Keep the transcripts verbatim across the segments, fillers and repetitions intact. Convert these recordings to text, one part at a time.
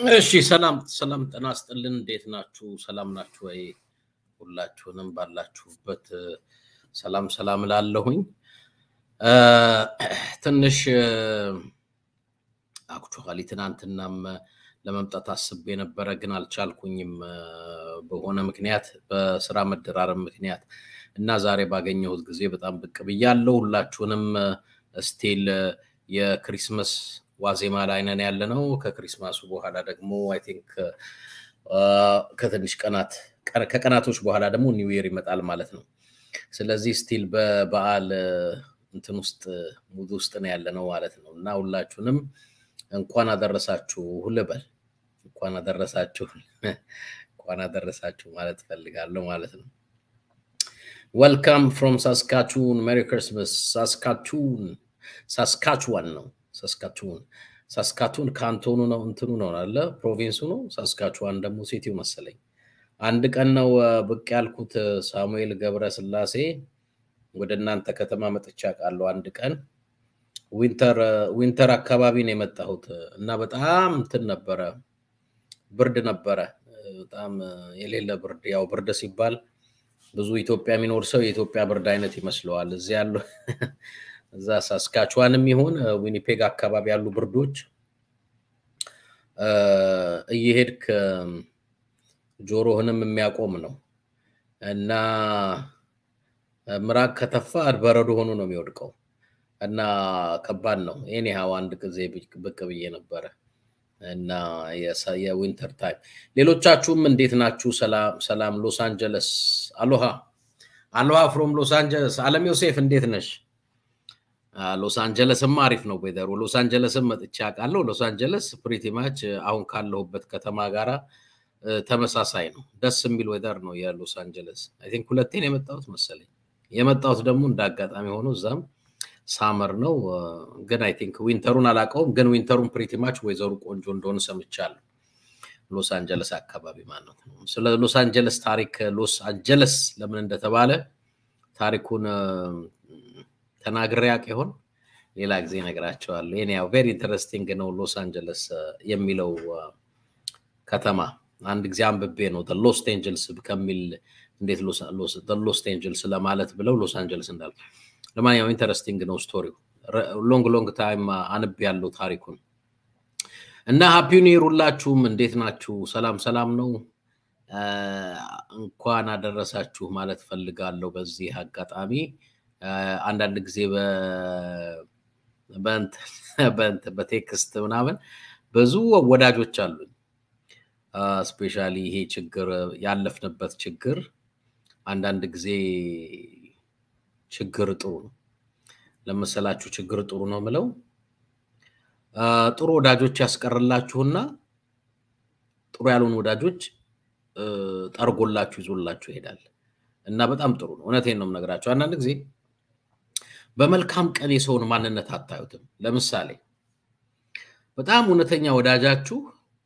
እሺ ሰላም ሰላም ጤና ይስጥልን እንዴት ናችሁ ሰላም ናችሁ ወይ ሁላችሁንም ባላችሁበት ሰላም ሰላም ላለሁኝ ትንሽ አክቹአሊ ትናንትናም ለመምጣት አስቤ ነበር ግን አልቻልኩኝም በሆነ ምክንያት በስራ መደራረብ ምክንያት እና ዛሬ ባገኘሁት ጊዜ በጣም ብቅ ብያለሁ ሁላችሁንም ስቲል የክሪስማስ ዋዜማ ላይ ነን ያለነው ከክሪስማሱ በኋላ ደግሞ አይ ቲንክ ከትንሽ ቀናት ከቀናቶች በኋላ ደግሞ ኒው ይር ይመጣል ማለት ነው ስለዚህ ስቲል በበዓል እንትን ውስጥ ሙድ ውስጥ ነው ያለነው ማለት ነው እና ሁላችሁንም እንኳን አደረሳችሁ ልበል እንኳን አደረሳችሁ እንኳን አደረሳችሁ ማለት ፈልጋለሁ ማለት ነው Welcome from Saskatchewan Merry Christmas Saskatchewan Saskatchewan ነው Saskatchewan Saskatchewan ካንቶኑ ነው እንትኑ ነው አለ ፕሮቪንሱ ነው Saskatchewan ደግሞ ሲቲው መሰለኝ አንድ ቀን ነው ብቅ ያልኩት ሳሙኤል ገብረስላሴ ወደናንተ ከተማ መጥቻ ቃለው አንድ ቀን ዊንተር ዊንተር አካባቢ ነው የመጣሁት እና በጣም እንትን ነበረ ብርድ ነበረ በጣም የሌለ ብርድ ያው ብርድ ሲባል ብዙ ኢትዮጵያ ሚኖር ሰው የኢትዮጵያ ብርድ አይነት ይመስለዋል እዚህ ያለው እዛ ሳስካቹዋንም ይሁን ዊኒፔግ አካባቢ ያሉ ብርዶች እየሄድክ ጆሮህንም የሚያቆም ነው እና ምራቅ ከተፋ በረዶ ሆኖ ነው የሚወድቀው እና ከባድ ነው ኤኒሃው አንድ ጊዜ ብቅ ብዬ ነበር እና የዊንተር ታይም ሌሎቻችሁም እንዴት ናችሁ ሰላም ሰላም ሎስ አንጀለስ አሎሃ አሎሃ ፍሮም ሎስ አንጀለስ አለም ዮሴፍ እንዴት ነሽ ሎስ አንጀለስም አሪፍ ነው ወይዘሮ ሎስ አንጀለስም መጥቻ ቃለው ሎስ አንጀለስ ፕሪቲ ማች አሁን ካለሁበት ከተማ ጋራ ተመሳሳይ ነው ደስ የሚል ወይዘር ነው የሎስ አንጀለስ አይ ቲንክ ሁለቴ ነው የመጣሁት መሰለኝ የመጣሁት ደግሞ እንዳጋጣሚ ሆኖ እዛም ሳመር ነው ግን አይ ቲንክ ዊንተሩን አላቀውም ግን ዊንተሩን ፕሪቲ ማች ወይዘሩ ቆንጆ እንደሆነ ሰምቻለሁ ሎስ አንጀለስ አካባቢ ማለት ነው ስለ ሎስ አንጀለስ ታሪክ ሎስ አንጀለስ ለምን እንደተባለ ታሪኩን ተናግሬ ያቀሆን ሌላ ጊዜ ነግራቸዋለሁ እኔ ያው ቬሪ ኢንተረስቲንግ ነው ሎስ አንጀለስ የሚለው ከተማ አንድ ጊዜ አንብቤ ነው the Los Angeles ከሚል እንዴት ሎስ ሎስ the Los Angeles ለማለት ብለው ሎስ አንጀለስ እንዳል ለማንኛውም ኢንተረስቲንግ ነው ስቶሪው ሎንግ ሎንግ ታይም አንብ ያለው ታሪኩን እና ሃፒ ኒው ይር ሁላችሁም እንዴት ናችሁ ሰላም ሰላም ነው እንኳን አደረሳችሁ ማለት ፈልጋለሁ በዚህ አጋጣሚ አንዳንድ ጊዜ በ በንት በንት በቴክስት ምናምን ብዙ ወዳጆች አሉኝ ስፔሻሊ ይሄ ችግር ያለፍንበት ችግር አንዳንድ ጊዜ ችግር ጥሩ ነው ለምሳላችሁ ችግር ጥሩ ነው ምለው ጥሩ ወዳጆች ያስቀርላችሁና ጥሩ ያሉን ወዳጆች ጠርጎላችሁ ይዞላችሁ ይሄዳል እና በጣም ጥሩ ነው እውነቴን ነው የምነግራችሁ አንዳንድ ጊዜ በመልካም ቀን የሰውን ማንነት አታዩትም ለምሳሌ በጣም እውነተኛ ወዳጃችሁ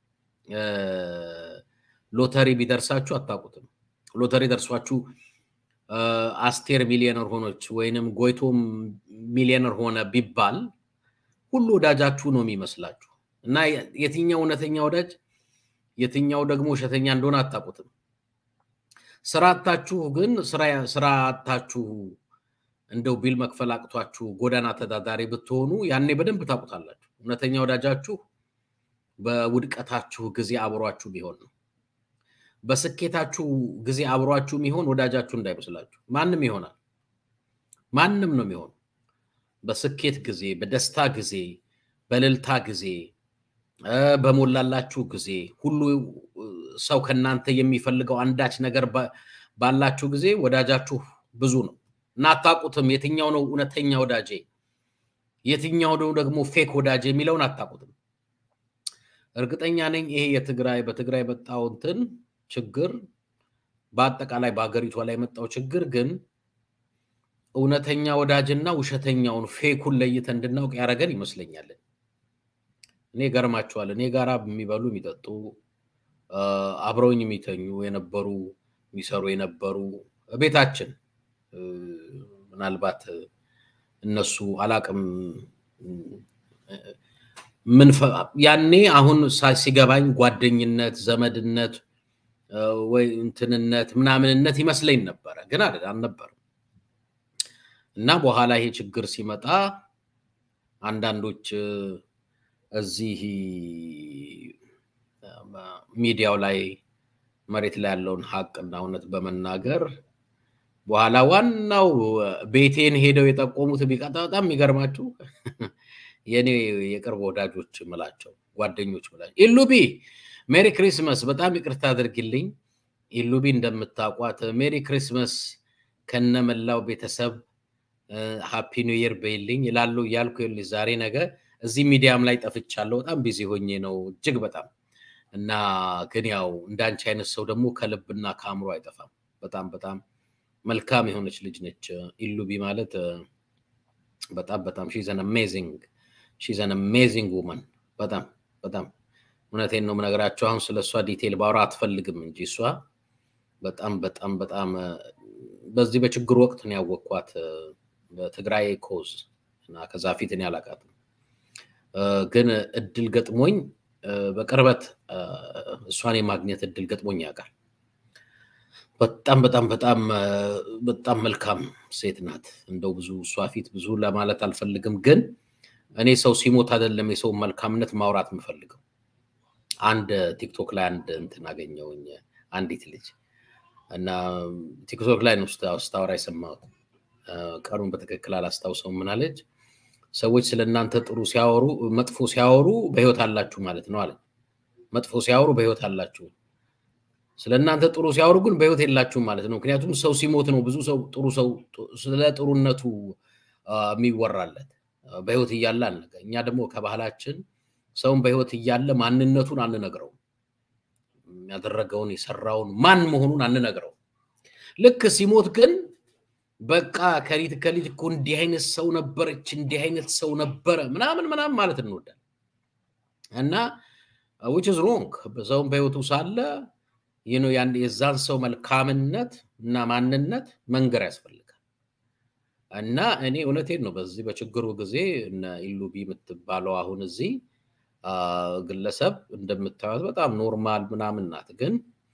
ሎተሪ ቢደርሳችሁ አታቁትም ሎተሪ ደርሷችሁ አስቴር ሚሊዮነር ሆኖች ወይንም ጎይቶም ሚሊዮነር ሆነ ቢባል ሁሉ ወዳጃችሁ ነው የሚመስላችሁ እና የትኛው እውነተኛ ወዳጅ የትኛው ደግሞ ሸተኛ እንደሆነ አታቁትም ስራታችሁ ግን ስራ ስራታችሁ እንደው ቢል መክፈል አቅቷችሁ ጎዳና ተዳዳሪ ብትሆኑ ያኔ በደንብ ታቁታላችሁ እውነተኛ ወዳጃችሁ በውድቀታችሁ ጊዜ አብሯችሁ ቢሆን ነው በስኬታችሁ ጊዜ አብሯችሁ የሚሆን ወዳጃችሁ እንዳይመስላችሁ ማንንም ይሆናል ማንንም ነው የሚሆን በስኬት ጊዜ በደስታ ጊዜ በልልታ ጊዜ በሞላላችሁ ጊዜ ሁሉ ሰው ከናንተ የሚፈልገው አንዳች ነገር ባላችሁ ጊዜ ወዳጃችሁ ብዙ ነው እና አታቁትም የትኛው ነው እውነተኛ ወዳጄ የትኛው ነው ደግሞ ፌክ ወዳጄ የሚለውን አታቁትም እርግጠኛ ነኝ ይሄ የትግራይ በትግራይ በጣው እንትን ችግር በአጠቃላይ በአገሪቷ ላይ መጣው ችግር ግን እውነተኛ ወዳጅና ውሸተኛውን ፌኩን ለይተን እንድናውቅ ያረጋል ይመስለኛል እኔ ገርማቸዋል እኔ ጋራ የሚበሉ የሚጠጡ አብረውኝ የሚተኙ የነበሩ የሚሰሩ የነበሩ ቤታችን ምናልባት እነሱ አላቅም ምን ያኔ አሁን ሲገባኝ ጓደኝነት ዘመድነት ወይ እንትንነት ምናምንነት ይመስለኝ ነበር ግን አይደል አልነበር እና በኋላ ይሄ ችግር ሲመጣ አንዳንዶች እዚህ ሚዲያው ላይ መሬት ላይ ያለውን ሐቅና እውነት በመናገር በኋላ ዋናው ቤቴን ሄደው የጠቆሙት ቢቀጣ በጣም የሚገርማችሁ የኔ የቅርብ ወዳጆች ምላቸው ጓደኞች ምላቸው ኢሉቢ ሜሪ ክሪስማስ በጣም ይቅርታ አድርግልኝ ኢሉቢ እንደምታቋት ሜሪ ክሪስማስ ከነመላው ቤተሰብ ሃፒ ኒው ይር በይልኝ ይላሉ ያልኩ ይልኝ ዛሬ ነገ እዚህ ሚዲያም ላይ ጠፍቻለሁ በጣም ቢዚ ሆኜ ነው እጅግ በጣም እና ግን ያው እንዳንቺ አይነት ሰው ደግሞ ከልብና ካምሮ አይጠፋም በጣም በጣም መልካም የሆነች ልጅ ነች ኢሉቢ ማለት በጣም በጣም she's an amazing she's an amazing woman በጣም በጣም እውነቴን ነው መነግራችሁ አሁን ስለሷ ዲቴል ባወራ አትፈልግም እንጂ እሷ በጣም በጣም በጣም በዚህ በችግር ወቅት ነው ያወቅኳት በትግራይ ኮዝ እና ከዛ ፊት ነው ያላቃት ግን እድል ገጥሞኝ በቅርበት እሷን የማግኘት እድል ገጥሞኝ ያውቃል በጣም በጣም በጣም በጣም መልካም ሴት ናት እንደው ብዙ እሷ ፊት ብዙ ለማለት አልፈልግም ግን እኔ ሰው ሲሞት አይደለም የሰው መልካምነት ማውራት የምፈልገው አንድ ቲክቶክ ላይ አንድ እንትን አገኘውኝ አንዲት ልጅ እና ቲክቶክ ላይ ነው ስታወራ ይሰማው ቀሩን በትክክል አላስታውሰውም ምን አለች ሰዎች ስለናንተ ጥሩ ሲያወሩ መጥፎ ሲያወሩ በህይወት አላችሁ ማለት ነው አለ መጥፎ ሲያወሩ በህይወት አላችሁ ስለናንተ ጥሩ ሲያወሩ ግን በህይወት የላችሁ ማለት ነው ምክንያቱም ሰው ሲሞት ነው ብዙ ሰው ጥሩ ሰው ስለ ጥሩነቱ የሚወራለት በህይወት ይያለ አልነገ እኛ ደግሞ ከባህላችን ሰውን በህይወት ይያለ ማንነቱን አንነግረው ያደረገውን ይሰራውን ማን መሆኑን አንነግረው ልክ ሲሞት ግን በቃ ከሪት ከሊት እኮ እንዲህ አይነት ሰው ነበርች እንዲህ አይነት ሰው ነበር ምናምን ምናምን ማለት እንወዳለን እና which is wrong በሰው በህይወቱ ሳለ you know ያን የዛን ሰው መልካምነት እና ማንነት መንገር ያስፈልጋል እና እኔ እውነቴን ነው በዚህ በችግሩ ጊዜ እና ኢሉቢ የምትባለው አሁን እዚህ ግለሰብ እንደምታዩት በጣም ኖርማል ምናምን ናት ግን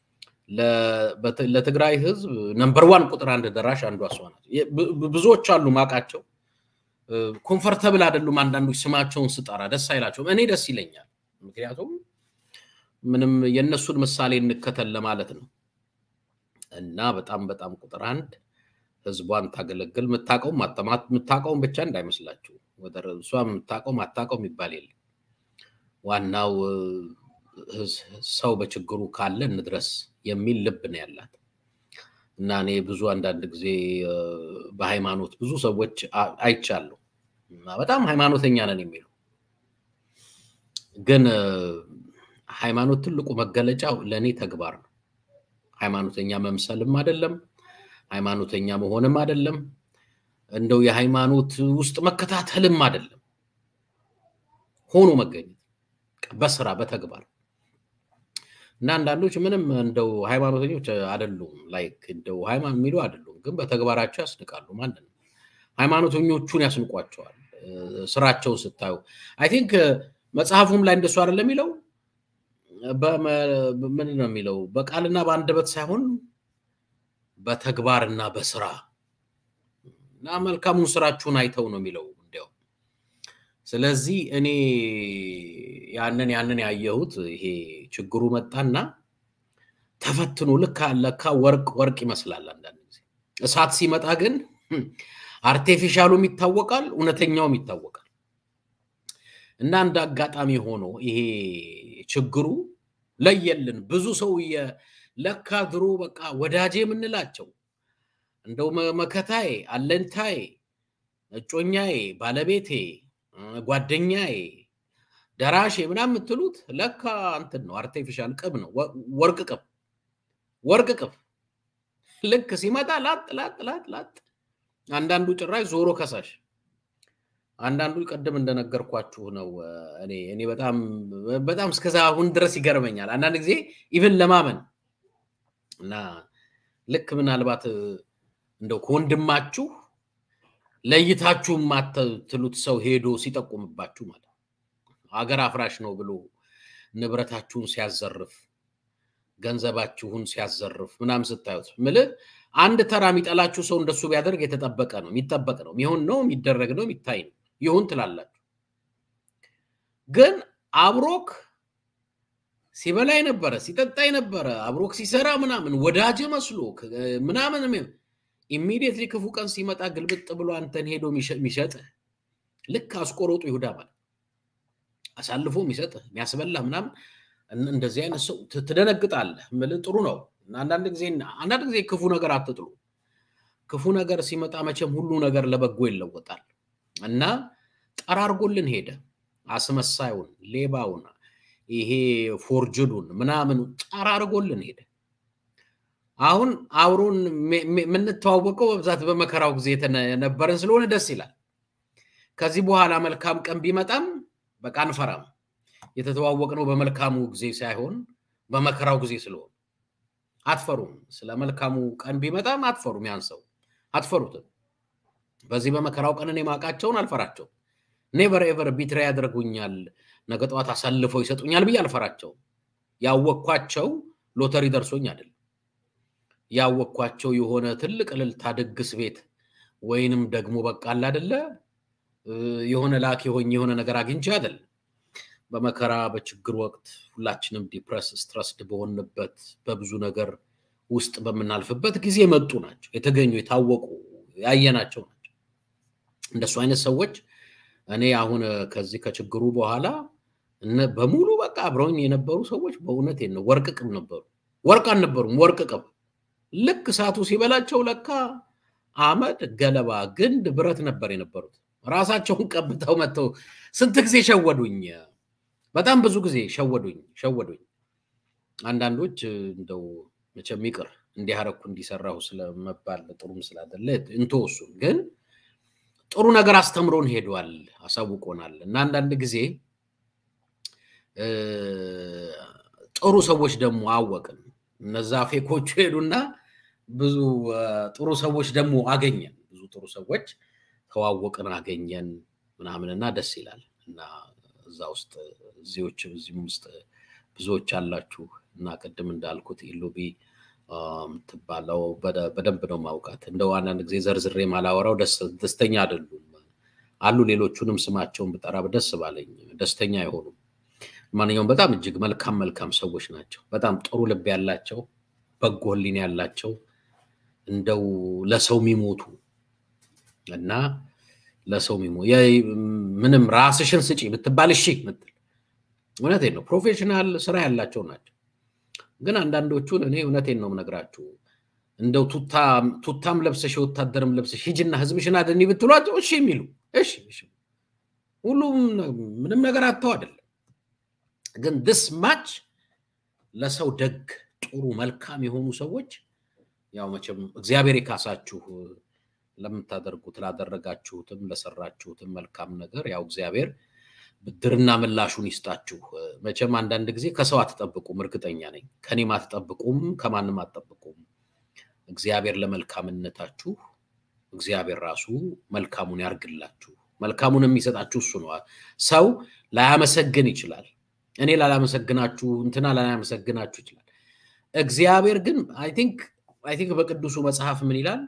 ለትግራይ ህዝብ ነምበር ዋን ቁጥር አንድ ደራሽ አንዷ እሷ ናት ብዙዎች አሉ ማቃቸው ኮምፎርታብል አይደሉም አንዳንዶች ስማቸውን ስጠራ ደስ አይላቸውም እኔ ደስ ይለኛል ምክንያቱም ምንም የነሱን ምሳሌ እንከተል ለማለት ነው እና በጣም በጣም ቁጥር አንድ ህዝቧን ታገለግል መታቀው ማተማት መታቀው ብቻ እንዳይመስላችሁ ወደረ እሷም ታቀው ማታቀው የሚባል የለም ዋናው ሰው በችግሩ ካለ እንድረስ የሚል ልብ ነው ያላት እና እኔ ብዙ አንዳንድ ጊዜ በሃይማኖት ብዙ ሰዎች አይቻለሁ በጣም ሃይማኖተኛ ነን የሚሉ ግን ሃይማኖት ትልቁ መገለጫው ለኔ ተግባር ነው ሃይማኖተኛ መምሰልም አይደለም ሃይማኖተኛ መሆንም አይደለም እንደው የሃይማኖት ውስጥ መከታተልም አይደለም ሆኖ መገኘት በስራ በተግባር እና አንዳንዶች ምንም እንደው ሃይማኖተኞች አይደሉም ላይክ እንደው ሃይማኖት የሚሉ አይደሉም ግን በተግባራቸው ያስንቃሉ ማለት ነው ሃይማኖተኞቹን ያስንቋቸዋል ስራቸው ስታዩ አይ ቲንክ መጽሐፉም ላይ እንደሱ አይደለም ይለው በምን ነው የሚለው በቃልና በአንደበት ሳይሆን በተግባርና በስራ እና መልካሙን ስራችሁን አይተው ነው የሚለው እንደው ስለዚህ እኔ ያንን ያንን ያየሁት ይሄ ችግሩ መጣና ተፈትኖ ለካ ለካ ወርቅ ወርቅ ይመስላል አንዳንድ ጊዜ እሳት ሲመጣ ግን አርቲፊሻሉም ይታወቃል እውነተኛውም ይታወቃል እና እንደ አጋጣሚ ሆኖ ይሄ ችግሩ ለየልን ብዙ ሰው ለካ ድሮ በቃ ወዳጄ ምንላቸው እንደው መከታዬ አለንታዬ እጮኛዬ ባለቤቴ ጓደኛዬ ደራሼ ምናምን ምትሉት ለካ እንትን ነው አርቲፊሻል ቅብ ነው ወርቅ ቅብ ወርቅ ቅብ ልክ ሲመጣ ላጥ ላጥ ላጥ ላጥ አንዳንዱ ጭራይ ዞሮ ከሳሽ አንዳንዱ ቀደም እንደነገርኳችሁ ነው እኔ እኔ በጣም በጣም እስከዛ አሁን ድረስ ይገርመኛል አንዳንድ ጊዜ ኢቭን ለማመን እና ልክ ምናልባት እንደው ኮንድማችሁ ለይታችሁ ማተሉት ሰው ሄዶ ሲጠቁምባችሁ ማለት አገር አፍራሽ ነው ብሎ ንብረታችሁን ሲያዘርፍ ገንዘባችሁን ሲያዘርፍ ምናምን ስታዩት ምልህ አንድ ተራ የሚጠላችሁ ሰው እንደሱ ቢያደርግ የተጠበቀ ነው የሚጠበቅ ነው የሚሆን ነው የሚደረግ ነው የሚታይ ነው ይሁን ትላላችሁ ግን አብሮክ ሲበላይ ነበር ሲጠጣይ ነበር አብሮክ ሲሰራ ምናምን ወዳጅ መስሎ ምናምን ኢሚዲየትሊ ክፉ ቀን ሲመጣ ግልብጥ ብሎ አንተን ሄዶ የሚሸጥ ልክ አስቆሮጡ ይሁዳ ማለት አሳልፎ የሚሰጥ የሚያስበላ ምናምን እንደዚህ አይነት ሰው ትደነግጣለህ ማለት ጥሩ ነው አንዳንድ ጊዜ አንዳንድ ጊዜ ክፉ ነገር አትጥሉ ክፉ ነገር ሲመጣ መቼም ሁሉ ነገር ለበጎ ይለወጣል እና ጠራርጎልን ሄደ አስመሳዩን ሌባውን ይሄ ፎርጅዱን ምናምን ጠራርጎልን ሄደ አሁን አውሩን ምን ተዋወቀው በብዛት በመከራው ጊዜ ተነበረን ስለሆነ ደስ ይላል ከዚህ በኋላ መልካም ቀን ቢመጣም በቃ አንፈራም የተተዋወቅነው በመልካሙ ጊዜ ሳይሆን በመከራው ጊዜ ስለሆነ አትፈሩም ስለ መልካሙ ቀን ቢመጣም አትፈሩም ያንሰው አትፈሩትም በዚህ በመከራው ቀን እኔ ማቃቸውን አልፈራቸው never ever ቢትሬ ያደርጉኛል ነገጧት አሳልፈው ይሰጡኛል ብዬ አልፈራቸው ያወቅኳቸው ሎተሪ ደርሶኝ አይደል ያወቅኳቸው የሆነ ትልቅ ልልታ ደግስ ቤት ወይንም ደግሞ በቃ አለ አይደለ የሆነ ላኪ ሆኝ የሆነ ነገር አግኝቼ አይደል በመከራ በችግር ወቅት ሁላችንም ዲፕረስ ስትረስድ በሆንበት በብዙ ነገር ውስጥ በመናልፍበት ጊዜ መጡ ናቸው የተገኙ የታወቁ ያየናቸው ናቸው እንደሱ አይነት ሰዎች እኔ አሁን ከዚህ ከችግሩ በኋላ እነ በሙሉ በቃ አብረውኝ የነበሩ ሰዎች በእውነት ነው ወርቅቅም ነበሩ ወርቅ አልነበሩም ወርቅቅም ልክ ሳቱ ሲበላቸው ለካ አመድ ገለባ ግንድ ብረት ነበር የነበሩት ራሳቸውን ቀብተው መተው ስንት ጊዜ ሸወዱኝ በጣም ብዙ ጊዜ ሸወዱኝ ሸወዱኝ አንዳንዶች እንደው መቼም ይቅር እንዲያረኩ እንዲሰራው ስለመባል ጥሩም ስላደለ እንተወሱ ግን ጥሩ ነገር አስተምሮን ሄዷል አሳውቆናል እና አንዳንድ ጊዜ ጥሩ ሰዎች ደግሞ አወቅን እነዛ ፌኮቹ ሄዱና ብዙ ጥሩ ሰዎች ደግሞ አገኘን ብዙ ጥሩ ሰዎች ተዋወቅን አገኘን ምናምንና ደስ ይላል እና እዛ ውስጥ እዚዎች እዚህም ውስጥ ብዙዎች አላችሁ እና ቀደም እንዳልኩት ኢሉቢ ትባለው በደንብ ነው ማውቃት እንደው አንዳንድ ጊዜ ዘርዝሬ ማላወራው ደስተኛ አይደሉም አሉ ሌሎቹንም ስማቸውን በጠራ በደስ ባለኝ ደስተኛ ይሆኑ ማንኛውም በጣም እጅግ መልካም መልካም ሰዎች ናቸው በጣም ጥሩ ልብ ያላቸው በጎ ህሊና ያላቸው እንደው ለሰው የሚሞቱ እና ለሰው የሚሞ ምንም ራስሽን ስጪ ብትባል እሺ ምትል እውነቴን ነው ፕሮፌሽናል ስራ ያላቸው ናቸው ግን አንዳንዶቹን እኔ እውነቴን ነው ምነግራችሁ እንደው ቱታ ቱታም ለብሰሽ ወታደርም ለብሰሽ ሂጅና ህዝብሽን አድኒ ብትሏቸው እሺ የሚሉ እሺ እሺ ሁሉም ምንም ነገር አጥተው አይደለም ግን this much ለሰው ደግ ጥሩ መልካም የሆኑ ሰዎች ያው መቼም እግዚአብሔር ይካሳችሁ ለምታደርጉት ላደረጋችሁትም ለሰራችሁትም መልካም ነገር ያው እግዚአብሔር ብድርና ምላሹን ይስጣችሁ መቼም አንዳንድ ጊዜ ከሰው አትጠብቁም እርግጠኛ ነኝ ከኔም አትጠብቁም ከማንም አትጠብቁም እግዚአብሔር ለመልካምነታችሁ እግዚአብሔር ራሱ መልካሙን ያርግላችሁ መልካሙን የሚሰጣችሁ እሱ ነው ሰው ላያመሰግን ይችላል እኔ ላላመሰግናችሁ እንትና ላላመሰግናችሁ ይችላል እግዚአብሔር ግን i think i think በቅዱሱ መጽሐፍ ምን ይላል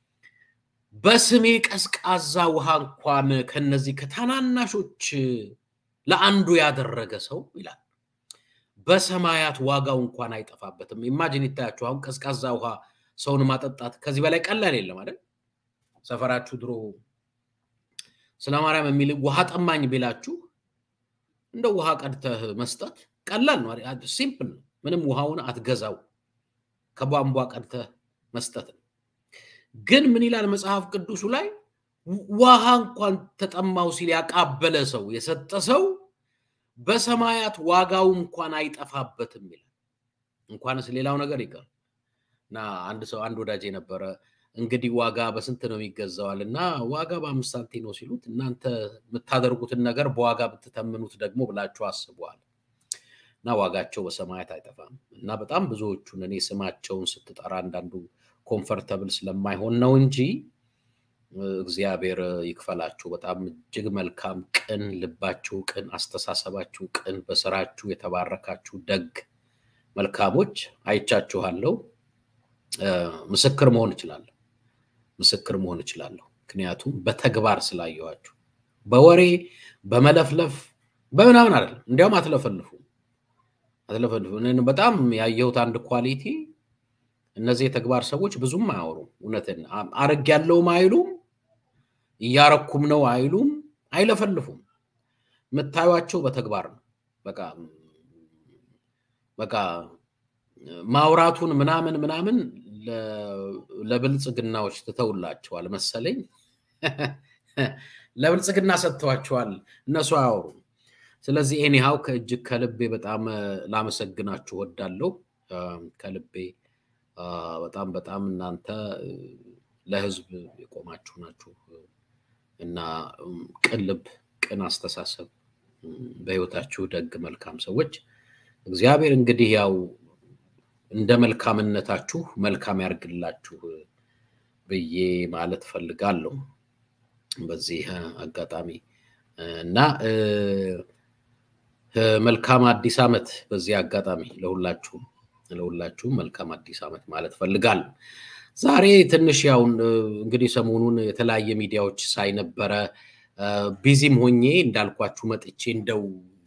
በስሜ ቀስቃዛ ውሃ እንኳን ከነዚህ ከታናናሾች ለአንዱ ያደረገ ሰው ይላል በሰማያት ዋጋው እንኳን አይጠፋበትም ኢማጂን ይታያችሁ አሁን ቀስቃዛ ውሃ ሰውን ማጠጣት ከዚህ በላይ ቀላል የለም አይደል ሰፈራችሁ ድሮ ስለማርያም የሚል ውሃ ጠማኝ ቢላችሁ እንደ ውሃ ቀድተህ መስጠት ቀላል ነው ሲምፕል ምንም ውሃውን አትገዛው ከቧንቧ ቀድተህ መስጠት ግን ምን ይላል መጽሐፍ ቅዱሱ ላይ ውሃ እንኳን ተጠማው ሲል ያቃበለ ሰው የሰጠ ሰው በሰማያት ዋጋው እንኳን አይጠፋበትም ይላል እንኳንስ ሌላው ነገር ይቀርና አንድ ሰው አንድ ወዳጄ ነበር እንግዲህ ዋጋ በስንት ነው የሚገዛዋልና ዋጋ በአምስት ሳንቲም ነው ሲሉት እናንተ የምታደርጉትን ነገር በዋጋ ብትተምኑት ደግሞ ብላችሁ አስቡዋል እና ዋጋቸው በሰማያት አይጠፋም እና በጣም ብዙዎቹን እኔ ስማቸውን ስትጠራ አንዳንዱ ኮምፎርታብል ስለማይሆን ነው እንጂ እግዚአብሔር ይክፈላችሁ በጣም እጅግ መልካም ቅን ልባችሁ ቅን አስተሳሰባችሁ ቅን በስራችሁ የተባረካችሁ ደግ መልካሞች አይቻችኋለሁ ምስክር መሆን ይችላል ምስክር መሆን ይችላል ምክንያቱም በተግባር ስላየዋችሁ በወሬ በመለፍለፍ በምናምን አይደል እንዲያውም አትለፈልፉ አትለፈልፉ እኔ በጣም ያየሁት አንድ ኳሊቲ እነዚህ የተግባር ሰዎች ብዙም አያወሩ እውነትን አረግ ያለው ማይሉም ያረኩም ነው አይሉም አይለፈልፉም መታዩአቸው በተግባር ነው በቃ በቃ ማውራቱን ምናምን ምናምን ለብልጽግናዎች ተተውላቸዋል መሰለኝ ለብልጽግና ሰጥቷቸዋል እነሱ አያወሩ ስለዚህ ኤኒሃው ከእጅግ ከልቤ በጣም ላመሰግናችሁ ወዳለው ከልቤ በጣም በጣም እናንተ ለህዝብ የቆማችሁ ናችሁ እና ቅልብ ቅን አስተሳሰብ በህይወታችሁ ደግ መልካም ሰዎች እግዚአብሔር እንግዲህ ያው እንደ መልካምነታችሁ መልካም ያርግላችሁ በየ ማለት ፈልጋለሁ በዚህ አጋጣሚ እና መልካም አዲስ አመት በዚህ አጋጣሚ ለሁላችሁ ለሁላችሁ መልካም አዲስ አመት ማለት ፈልጋለሁ ዛሬ ትንሽ ያው እንግዲህ ሰሞኑን የተለያየ ሚዲያዎች ሳይ ነበረ ቢዚም ሆኜ እንዳልኳችሁ መጥቼ እንደው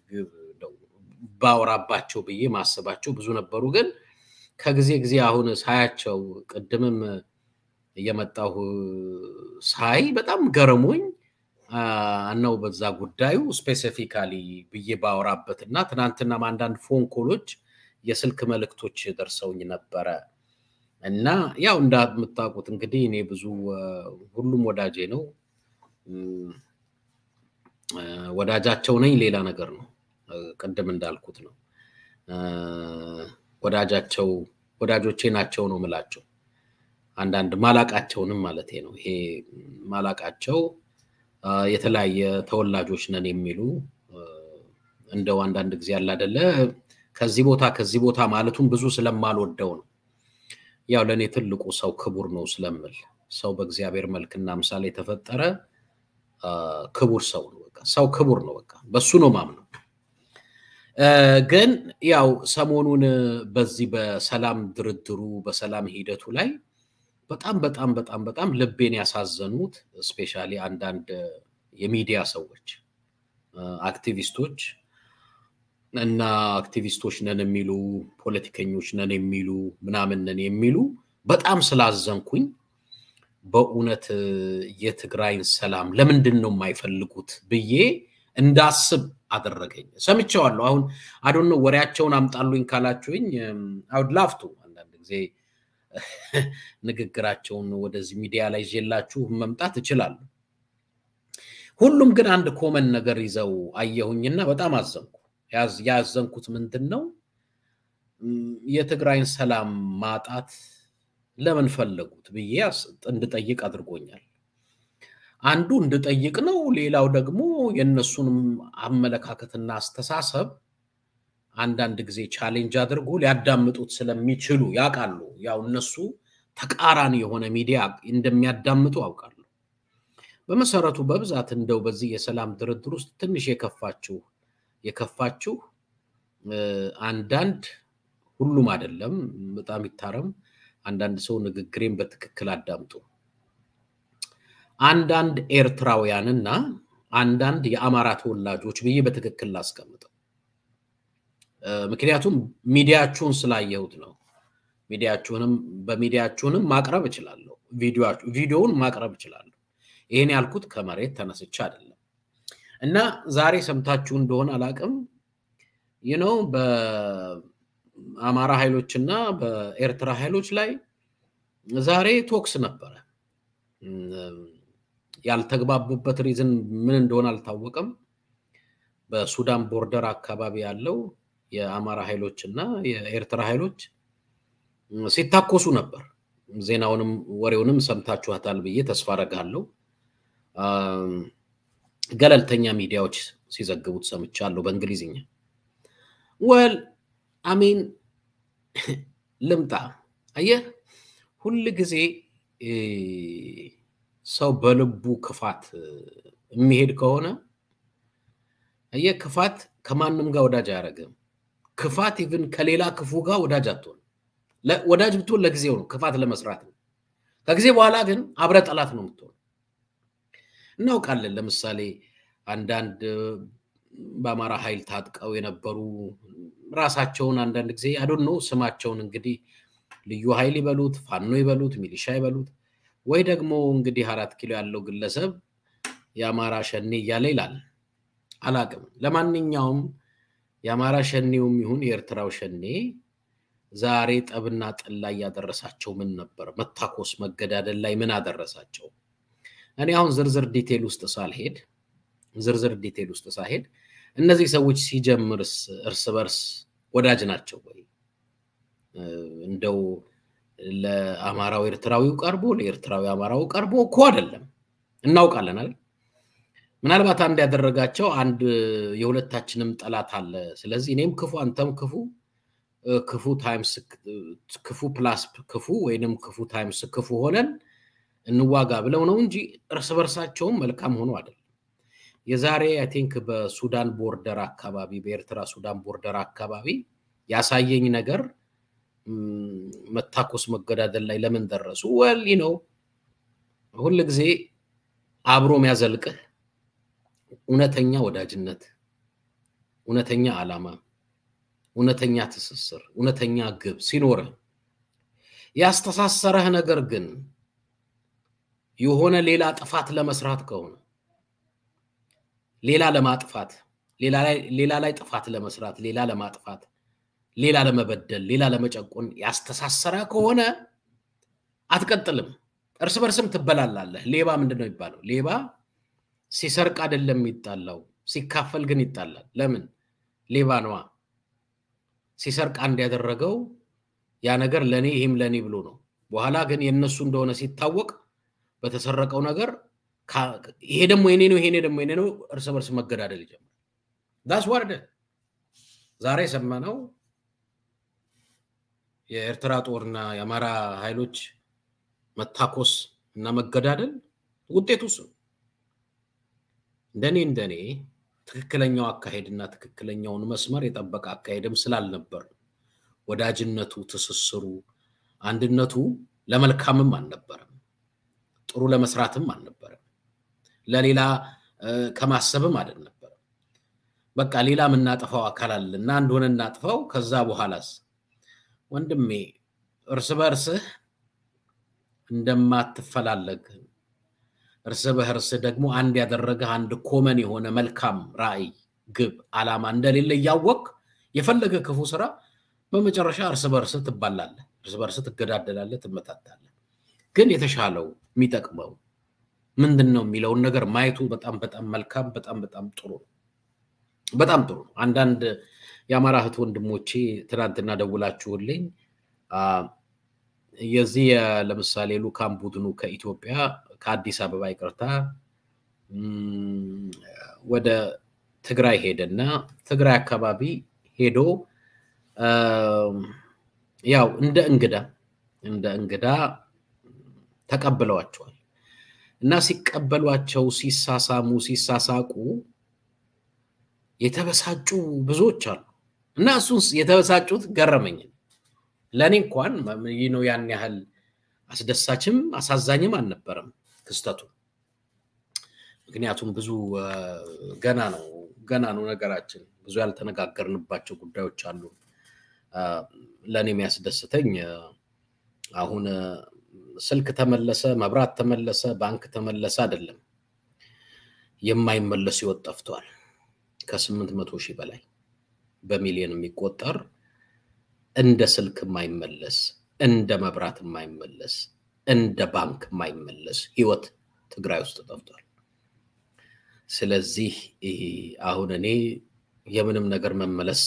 ባወራባቸው በየ ማሰባቸው ብዙ ነበሩ ግን ከጊዜ ጊዜ አሁን ሳያቸው ቀደምም የመጣው ሳይ በጣም ገረሞኝ አናው በዛ ጉዳዩ ስፔሲፊካሊ በየ ባወራበትና ትናንትና ማንዳንድ ፎን ኮሎች የስልክ መልእክቶች ደርሰውኝ ነበር እና ያው እንደምታውቁት እንግዲህ እኔ ብዙ ሁሉም ወዳጄ ነው ወዳጃቸው ነኝ ሌላ ነገር ነው ቀደም እንዳልኩት ነው ወዳጃቸው ወዳጆቼ ናቸው ነው ምላቸው አንዳንድ ማላቃቸውንም ማለት ነው ይሄ ማላቃቸው የተለያየ ተወላጆች ነን የሚሉ እንደው አንዳንድ ጊዜ ያለ አይደለ ከዚህ ቦታ ከዚህ ቦታ ማለቱን ብዙ ስለማልወደው ነው ያው ለኔ ትልቁ ሰው ክቡር ነው ስለምል ሰው በእግዚአብሔር መልክና ምሳሌ ተፈጠረ ክቡር ሰው ነው በቃ ሰው ክቡር ነው በቃ በሱ ነው ማምነው ግን ያው ሰሞኑን በዚህ በሰላም ድርድሩ በሰላም ሂደቱ ላይ በጣም በጣም በጣም በጣም ልቤን ያሳዘኑት ስፔሻሊ አንዳንድ የሚዲያ ሰዎች አክቲቪስቶች እና አክቲቪስቶች ነን የሚሉ ፖለቲከኞች ነን የሚሉ ምናምን ነን የሚሉ በጣም ስላዘንኩኝ በእውነት የትግራይን ሰላም ለምንድነው የማይፈልጉት ብዬ እንዳስብ አደረገኝ ሰምቻለሁ አሁን I don't know ወሬያቸውን አምጣሉኝ ካላችሁኝ I would love to አንዳንድ ጊዜ ንግግራቸውን ወደዚህ ሚዲያ ላይ ይዤላችሁ መምጣት ይችላል ሁሉም ግን አንድ ኮመን ነገር ይዘው አየሁኝና በጣም አዘንኩ ያዝ ያዘንኩት ምንድነው የትግራይን ሰላም ማጣት ለምን ፈለጉት ብዬ እንድጠይቅ አድርጎኛል አንዱ እንድጠይቅ ነው ሌላው ደግሞ የነሱንም አመለካከትና አስተሳሰብ አንዳንድ ጊዜ ቻሌንጅ አድርጎ ሊያዳምጡት ስለሚችሉ ያቃሉ ያው እነሱ ተቃራኒ የሆነ ሚዲያ እንደሚያዳምጡ አውቃሉ በመሰረቱ በብዛት እንደው በዚህ የሰላም ድርድር ውስጥ ትንሽ የከፋችሁ የከፋችሁ አንዳንድ ሁሉም አይደለም በጣም ይታረም አንዳንድ ሰው ንግግሬን በትክክል አዳምጡ አንዳንድ ኤርትራውያንና አንዳንድ የአማራ ተወላጆች በየ በትክክል ላስቀምጠው ምክንያቱም ሚዲያችሁን ስላየሁት ነው ሚዲያችሁንም በሚዲያችሁንም ማቅረብ ይችላል ቪዲዮ ቪዲዮውን ማቅረብ ይችላል ይሄን ያልኩት ከመሬት ተነስቻ አይደለም እና ዛሬ ሰምታችሁ እንደሆነ አላቅም you know በአማራ ኃይሎችና በኤርትራ ኃይሎች ላይ ዛሬ ቶክስ ነበር ያልተግባቡበት ሪዝን ምን እንደሆነ አልታወቀም በሱዳን ቦርደር አካባቢ ያለው የአማራ ኃይሎችና የኤርትራ ኃይሎች ሲታኮሱ ነበር ዜናውንም ወሬውንም ሰምታችኋታል ብዬ ተስፋ አደርጋለሁ ገለልተኛ ሚዲያዎች ሲዘግቡት ሰምቻለሁ በእንግሊዝኛ well I mean ልምጣ አየ ሁሉ ጊዜ ሰው በልቡ ክፋት የሚሄድ ከሆነ የክፋት ከማንም ጋር ወዳጅ አያረግም ክፋት ኢቭን ከሌላ ክፉ ጋር ወዳጅ አትሆን ወዳጅ ብትሆን ለጊዜው ነው ክፋት ለመስራት ነው ከጊዜ በኋላ ግን አብረ ጠላት ነው የምትሆን እናውቃለን ለምሳሌ አንዳንድ በአማራ ኃይል ታጥቀው የነበሩ ራሳቸውን አንዳንድ ጊዜ I don't know ስማቸውን እንግዲህ ልዩ ኃይል ይበሉት ፋኖ ይበሉት ሚሊሻ ይበሉት ወይ ደግሞ እንግዲህ አራት ኪሎ ያለው ግለሰብ ያማራ ሸኔ ይያለ ይላል አላቅም ለማንኛውም ያማራ ሸኔውም ይሁን የኤርትራው ሸኔ ዛሬ ጠብና ጥል ላይ ያደረሳቸው ምን ነበር መታኮስ መገዳደል ላይ ምን አደረሳቸው እኔ አሁን ዝርዝር ዲቴል ውስጥ ሳልሄድ ዝርዝር ዲቴል ውስጥ ሳልሄድ እነዚህ ሰዎች ሲጀምርስ እርስ በርስ ወዳጅ ናቸው ወይ እንደው ለአማራው ኤርትራዊው ቀርቦ ለኤርትራዊ አማራው ቀርቦ እኮ አይደለም እናውቃለን አይደል ምናልባት አንድ ያደረጋቸው አንድ የሁለታችንም ጠላት አለ ስለዚህ እኔም ክፉ አንተም ክፉ ክፉ ታይምስ ክፉ ፕላስ ክፉ ወይንም ክፉ ታይምስ ክፉ ሆነን እንዋጋ ብለው ነው እንጂ እርስ በርሳቸው መልካም ሆኖ አይደል የዛሬ I think በሱዳን ቦርደር አካባቢ በኤርትራ ሱዳን ቦርደር አካባቢ ያሳየኝ ነገር መታኮስ መገዳደል ላይ ለምን ደረሱ well you know ሁሉ ጊዜ አብሮ የሚያዘልቅህ እውነተኛ ወዳጅነት እውነተኛ ዓላማ እውነተኛ ትስስር እውነተኛ ግብ ሲኖር ያስተሳሰረህ ነገር ግን የሆነ ሌላ ጥፋት ለመስራት ከሆነ ሌላ ለማጥፋት ሌላ ላይ ሌላ ላይ ጥፋት ለመስራት ሌላ ለማጥፋት ሌላ ለመበደል ሌላ ለመጨቆን ያስተሳሰረ ከሆነ አትቀጥልም እርስ በርስም ትበላላለህ ሌባ ምንድነው ይባላል ሌባ ሲሰርቅ አይደለም ይጣላው ሲካፈል ግን ይጣላል ለምን ሌባ ነው ሲሰርቅ አንድ ያደረገው ያ ነገር ለኔ ይሄም ለኔ ብሎ ነው በኋላ ግን የነሱ እንደሆነ ሲታወቅ በተሰረቀው ነገር ይሄ ደሞ የኔ ነው ይሄ ደሞ የኔ ነው እርስ በርስ መገዳደል ይጀምራል that's what it ዛሬ ሰማነው የኤርትራ ጦርና የአማራ ኃይሎች መታኮስ እና መገዳደል ውጤቱስ እንደኔ እንደኔ ትክክለኛው አካሄድና ትክክለኛውን መስመር የጠበቀ አካሄድም ስላልነበር ወዳጅነቱ ትስስሩ አንድነቱ ለመልካምም አልነበረም ጥሩ ለመስራትም አልነበረም ለሌላ ከማሰብም አይደለም በቃ ሌላ ምናጠፋው አካል አለና አንድ ሆነ እናጥፋው ከዛ በኋላስ ወንድሜ እርስ በርስህ እንደማትፈላለግ እርስ በርስ ደግሞ አንድ ያደረገ አንድ ኮመን የሆነ መልካም ራይ ግብ ዓላማ እንደሌለ ያወቅ የፈለገ ክፉ ስራ በመጨረሻ እርስ በርስ ትባላለህ እርስ በርስ ትገዳደላለህ ትመታታለህ ግን የተሻለው የሚጠቅመው ምንድነው የሚለው ነገር ማየቱ በጣም በጣም መልካም በጣም በጣም ጥሩ በጣም ጥሩ አንዳንድ ያማራ ህት ወንድሞቼ ትናንትና ደውላችሁልኝ የዚህ ለምሳሌ ሉካም ቡድኑ ከኢትዮጵያ ከአዲስ አበባ ይቀርታ ወደ ትግራይ ሄደና ትግራይ አካባቢ ሄዶ ያው እንደ እንግዳ እንደ እንግዳ ተቀበሏቸዋል እና ሲቀበሏቸው ሲሳሳሙ ሲሳሳቁ የተበሳጩ ብዙዎች አሉ እና እሱስ የተበሳጩት ገረመኝ ለኔ እንኳን ነው ያን ያህል አስደሳችም አሳዛኝም አልነበረም ክስተቱ ምክንያቱም ብዙ ገና ነው ገና ነው ነገራችን ብዙ ያልተነጋገርንባቸው ጉዳዮች አሉ ለኔ የሚያስደስተኝ አሁን ስልክ ተመለሰ መብራት ተመለሰ ባንክ ተመለሰ አይደለም የማይመለስ ይወጣፍቷል ከስምንት መቶ ሺህ በላይ በሚሊዮን የሚቆጠር እንደ ስልክ የማይመለስ እንደ መብራት የማይመለስ እንደ ባንክ የማይመለስ ህይወት ትግራይ ውስጥ ተጠፍቷል ስለዚህ አሁን እኔ የምንም ነገር መመለስ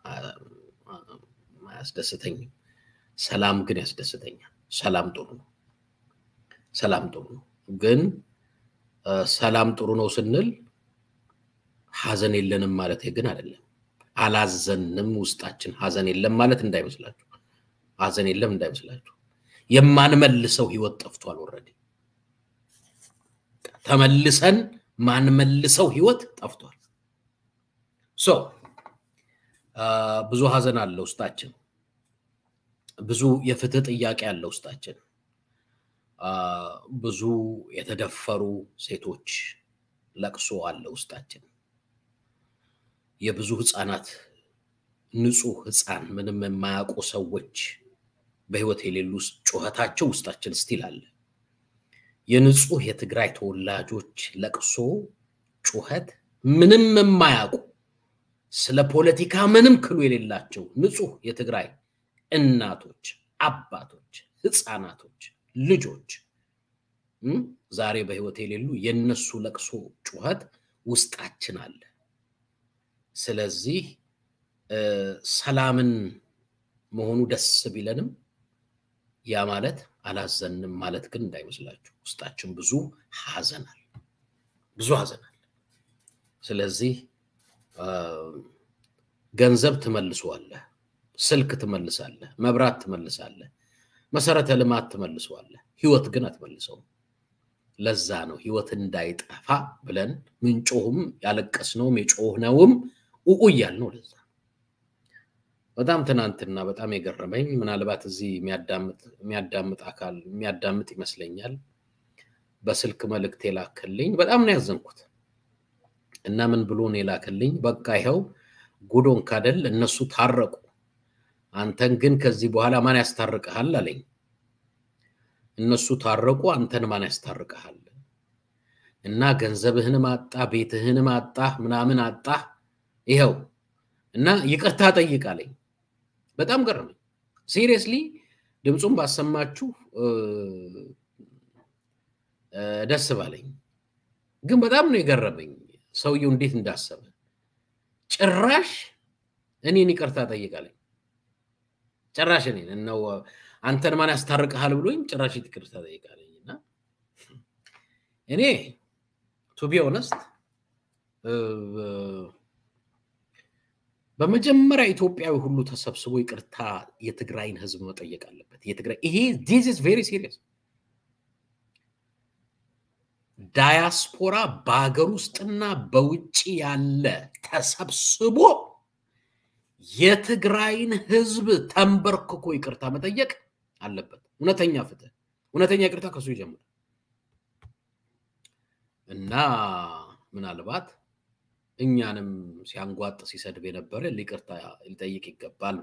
ያስደስተኛል ሰላም ግን ያስደስተኛል ሰላም ጥሩ ነው ሰላም ጥሩ ነው ግን ሰላም ጥሩ ነው ስንል ሐዘን የለንም ማለት ግን አይደለም አላዘንም ውስጣችን ሐዘን የለም ማለት እንዳይመስላችሁ ሐዘን የለም እንዳይመስላችሁ የማንመልሰው ህይወት ጠፍቷል ኦሬዲ ተመልሰን ማን መልሰው ህይወት ጠፍቷል ሶ ብዙ ሐዘን አለ ውስጣችን ብዙ የፍትህ ጥያቄ አለ ውስጣችን ብዙ የተደፈሩ ሴቶች ለቅሶ አለ ውስጣችን የብዙ ህፃናት ንጹህ ህፃን ምንም የማያውቁ ሰዎች በህይወት የሌሉ ጩኸታቸው ውስጣችን ስቲል አለ የንጹህ የትግራይ ተወላጆች ለቅሶ ጩኸት ምንም የማያውቁ ስለ ፖለቲካ ምንም ክሉ የሌላቸው ንጹህ የትግራይ እናቶች አባቶች ህፃናቶች ልጆች ዛሬ በህይወት የሌሉ የነሱ ለቅሶ ጩኸት ውስጣችን አለ ስለዚህ ሰላምን መሆኑ ደስ ቢለንም ያ ማለት አላዘንም ማለት ግን እንዳይመስላችሁ ውስጣችን ብዙ ሐዘናል ብዙ ሐዘናል ስለዚህ ገንዘብ ትመልሱዋለህ ስልክ ትመልሳለህ መብራት ትመልሳለህ መሰረተ ልማት ትመልሱዋለህ ህይወት ግን አትመልሰው ለዛ ነው ህይወት እንዳይጠፋ ብለን ምንጮህም ያለቀስነው የጮህነውም ኡኡያል ነው ለዛ በጣም ትናንትና በጣም የገረመኝ ምናልባት እዚህ የሚያዳምጥ የሚያዳምጥ አካል የሚያዳምጥ ይመስለኛል በስልክ መልእክት የላከልኝ በጣም ነው ያዘንኩት እና ምን ብሎ ነው የላከልኝ በቃ ይሄው ጉዶን ካደል እነሱ ታረቁ አንተን ግን ከዚህ በኋላ ማን ያስታርቀሃል አለኝ እነሱ ታረቁ አንተን ማን ያስታርቀሃል እና ገንዘብህን ማጣ ቤትህን ማጣ ምናምን አጣ ይሄው እና ይቅርታ ጠይቃለኝ በጣም ገረመኝ ሲሪየስሊ ድምጹን ባሰማችሁ ደስ ባለኝ ግን በጣም ነው የገረመኝ ሰውየው እንዴት እንዳሰበ ጭራሽ እኔን ይቅርታ ጠይቃለኝ ጭራሽ እኔን ነው አንተን ማን ያስታርቀሃል ብሎኝ ጭራሽ ይቅርታ ጠይቃለኝና እኔ to be honest በመጀመሪያ ኢትዮጵያዊ ሁሉ ተሰብስቦ ይቅርታ የትግራይን ህዝብ መጠየቅ አለበት የትግራይ ይሄ this is very serious ዳያስፖራ በአገር ውስጥና በውጪ ያለ ተሰብስቦ የትግራይን ህዝብ ተንበርክኮ ይቅርታ መጠየቅ አለበት እውነተኛ ፍትህ እውነተኛ ይቅርታ ከሱ ይጀምራል እና ምናልባት እኛንም ሲያንጓጥ ሲሰድብ የነበረ ሊቅርታ ሊጠይቅ ይገባል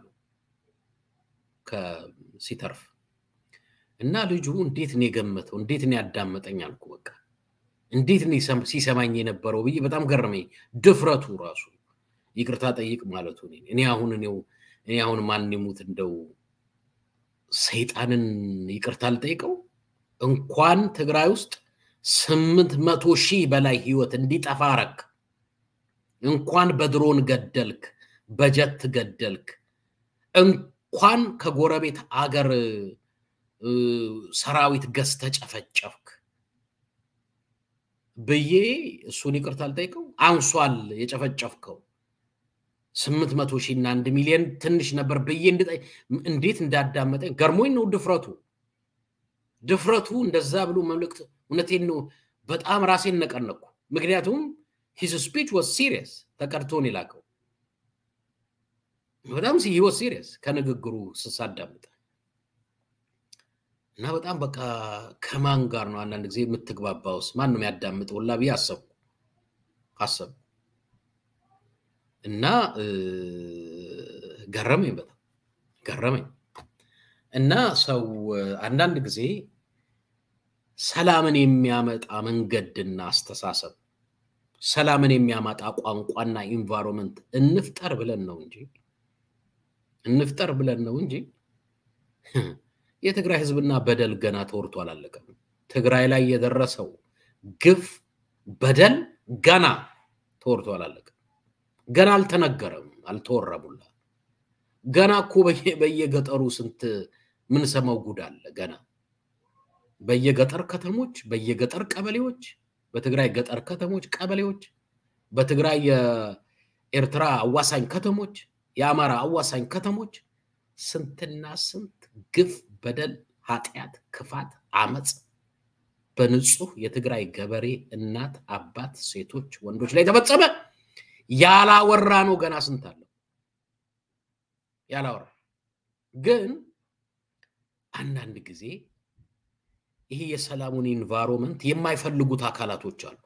ከሲተርፍ እና ልጁ እንዴት ነው የገመተው እንዴት ነው ያዳመጠኝ አልኩ በቃ እንዴት ነው ሲሰማኝ የነበረው ብዬ በጣም ገረመኝ ድፍረቱ ራሱ ይቅርታ ጠይቅ ማለቱ ነው እኔ አሁን ነው እኔ አሁን ማን ይሙት እንደው ሰይጣንን ይቅርታ ልጠይቀው እንኳን ትግራይ ውስጥ ስምንት መቶ ሺህ በላይ ህይወት እንዲጠፋ አረክ እንኳን በድሮን ገደልክ በጀት ገደልክ እንኳን ከጎረቤት አገር ሰራዊት ገስተ ጨፈጨፍክ በየ እሱን ይቅርታ ልጠይቀው አንሷል የጨፈጨፍከው ስምንት መቶ ሺህ እና አንድ ሚሊዮን ትንሽ ነበር በየ እንዴት እንዳዳመጠኝ ገርሞኝ ነው ድፍረቱ ድፍረቱ እንደዛ ብሎ መልእክት እውነቴን ነው በጣም ራሴን ነቀነኩ ምክንያቱም his speech was serious ተቀርቶን ይላከው በጣም he was serious ከንግግሩ ስሳዳምጥ እና በጣም በቃ ከማን ጋር ነው አንዳንድ ጊዜ የምትግባባውስ ማን ነው የሚያዳምጠው ወላ ቢያሰብ አሰብ እና ገረመኝ በጣም ገረመኝ እና ሰው አንዳንድ ጊዜ ሰላምን የሚያመጣ መንገድና አስተሳሰብ ሰላምን የሚያመጣ ቋንቋና ኢንቫይሮንመንት እንፍጠር ብለን ነው እንጂ እንፍጠር ብለን ነው እንጂ የትግራይ ህዝብና በደል ገና ተወርቶ አላለቀም ትግራይ ላይ የደረሰው ግፍ በደል ገና ተወርቶ አላለቀም ገና አልተነገረም አልተወረቡላ ገና እኮ በየገጠሩ ስንት ምን ሰማው ጉድ አለ ገና በየገጠር ከተሞች በየገጠር ቀበሌዎች በትግራይ ገጠር ከተሞች ቀበሌዎች በትግራይ የኤርትራ አዋሳኝ ከተሞች የአማራ አዋሳኝ ከተሞች ስንትና ስንት ግፍ በደል ኃጢያት ክፋት አመጽ በንጹህ የትግራይ ገበሬ እናት አባት ሴቶች ወንዶች ላይ ተፈጸመ ያላወራ ነው ገና ስንታለው ያላወራ ግን አንዳንድ ጊዜ ይሄ የሰላሙን ኢንቫይሮንመንት የማይፈልጉት አካላቶች አሉ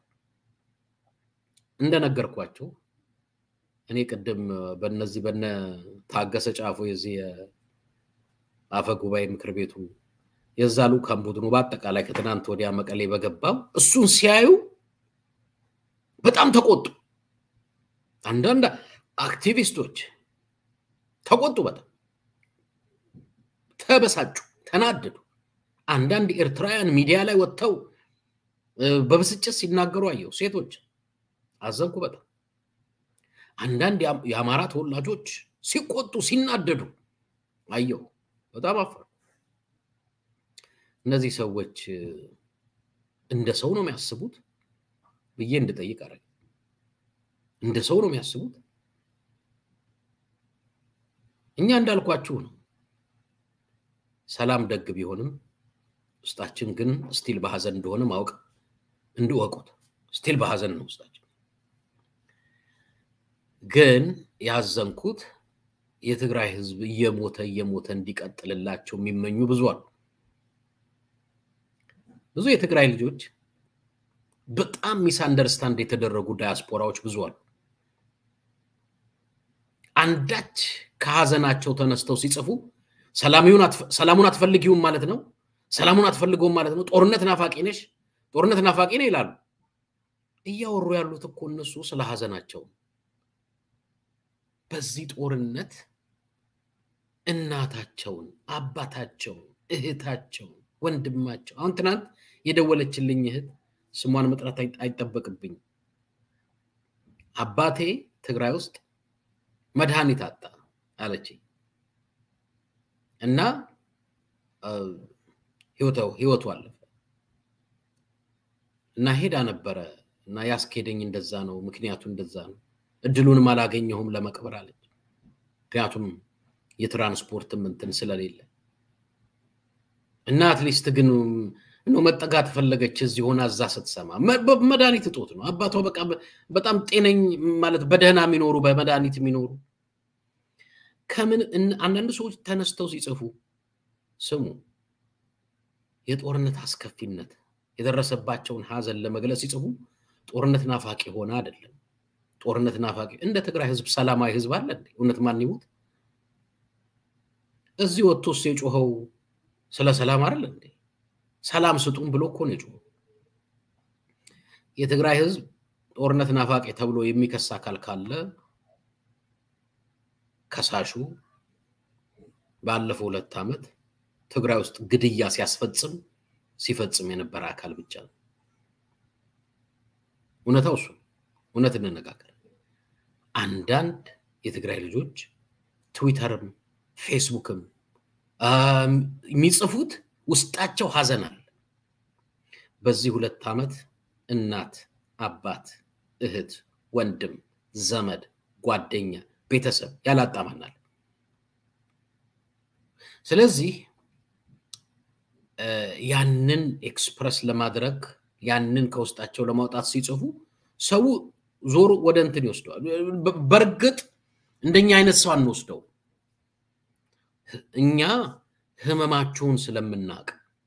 እንደነገርኳችሁ እኔ ቀደም በእነዚህ በነ ታገሰ ጫፎ የዚህ አፈ ጉባኤ ምክር ቤቱ የዛሉ ካምቡድኑ በአጠቃላይ ከትናንት ወዲያ መቀሌ በገባው እሱን ሲያዩ በጣም ተቆጡ አንዳንድ አክቲቪስቶች ተቆጡ በጣም ተበሳጩ ተናደዱ አንዳንድ ኤርትራውያን ሚዲያ ላይ ወጥተው በብስጭት ሲናገሩ አየው ሴቶች አዘንኩ በጣም አንዳንድ የአማራ ተወላጆች ሲቆጡ ሲናደዱ አየው በጣም አፈር እነዚህ ሰዎች እንደ ሰው ነው የሚያስቡት ብዬ እንድጠይቅ አረግ እንደ ሰው ነው የሚያስቡት እኛ እንዳልኳችሁ ነው ሰላም ደግ ቢሆንም ውስጣችን ግን ስቲል በሐዘን እንደሆነ ማወቅ እንድወቁት ስቲል በሐዘን ነው ውስጣችን ግን ያዘንኩት የትግራይ ህዝብ እየሞተ እየሞተ እንዲቀጥልላቸው የሚመኙ ብዙ አሉ ብዙ የትግራይ ልጆች በጣም ሚስ አንደርስታንድ የተደረጉ ዳያስፖራዎች ብዙ አሉ አንዳች ከሐዘናቸው ተነስተው ሲጽፉ ሰላሙን ሰላሙን አትፈልጊውም ማለት ነው ሰላሙን አትፈልገውም ማለት ነው ጦርነት ናፋቂ ነሽ ጦርነት ናፋቂ ነኝ ይላሉ እያወሩ ያሉት እኮ እነሱ ስለ ሐዘናቸው በዚህ ጦርነት እናታቸውን አባታቸውን እህታቸውን ወንድማቸው አሁን ትናንት የደወለችልኝ እህት ስሟን መጥራት አይጠበቅብኝ አባቴ ትግራይ ውስጥ መድኃኒት አጣ አለች እና ህይወታው ህይወቱ አለፈ እና ሄዳ ነበር እና ያስከደኝ እንደዛ ነው ምክንያቱ እንደዛ ነው እድሉን ማላገኘሁም ለመቅበር አለች ምክንያቱም የትራንስፖርትም እንትን ስለሌለ እና አትሊስት ግን ነው መጠጋት ፈለገች እዚህ ሆና አዛ ስትሰማ መድኃኒት ጦት ነው አባቷ በቃ በጣም ጤነኝ ማለት በደህና የሚኖሩ በመድኃኒት የሚኖሩ ከምን አንዳንድ ሰዎች ተነስተው ሲጽፉ ስሙ የጦርነት አስከፊነት የደረሰባቸውን ሐዘን ለመግለጽ ሲጽፉ ጦርነት ናፋቂ ሆነ አይደለም ጦርነት ናፋቂ እንደ ትግራይ ህዝብ ሰላማዊ ህዝብ አለ እንዴ እውነት ማን ይሞት እዚህ ወጥቶስ የጮኸው ስለ ሰላም አይደል እንዴ ሰላም ስጡን ብሎ እኮ ነው የጮኸው የትግራይ ህዝብ ጦርነት ናፋቂ ተብሎ የሚከሳ አካል ካለ ከሳሹ ባለፈው ሁለት አመት ትግራይ ውስጥ ግድያ ሲያስፈጽም ሲፈጽም የነበረ አካል ብቻ ነው እውነታው እሱ እውነት እንነጋገር አንዳንድ የትግራይ ልጆች ትዊተርም ፌስቡክም የሚጽፉት ውስጣቸው ሐዘናል በዚህ ሁለት አመት እናት አባት እህት ወንድም ዘመድ ጓደኛ ቤተሰብ ያላጣማናል ስለዚህ ያንን ኤክስፕረስ ለማድረግ ያንን ከውስጣቸው ለማውጣት ሲጽፉ ሰው ዞር ወደ እንትን ይወስደዋል በርግጥ እንደኛ አይነት ሰው አንወስደው እኛ ህመማችሁን ስለምናቅ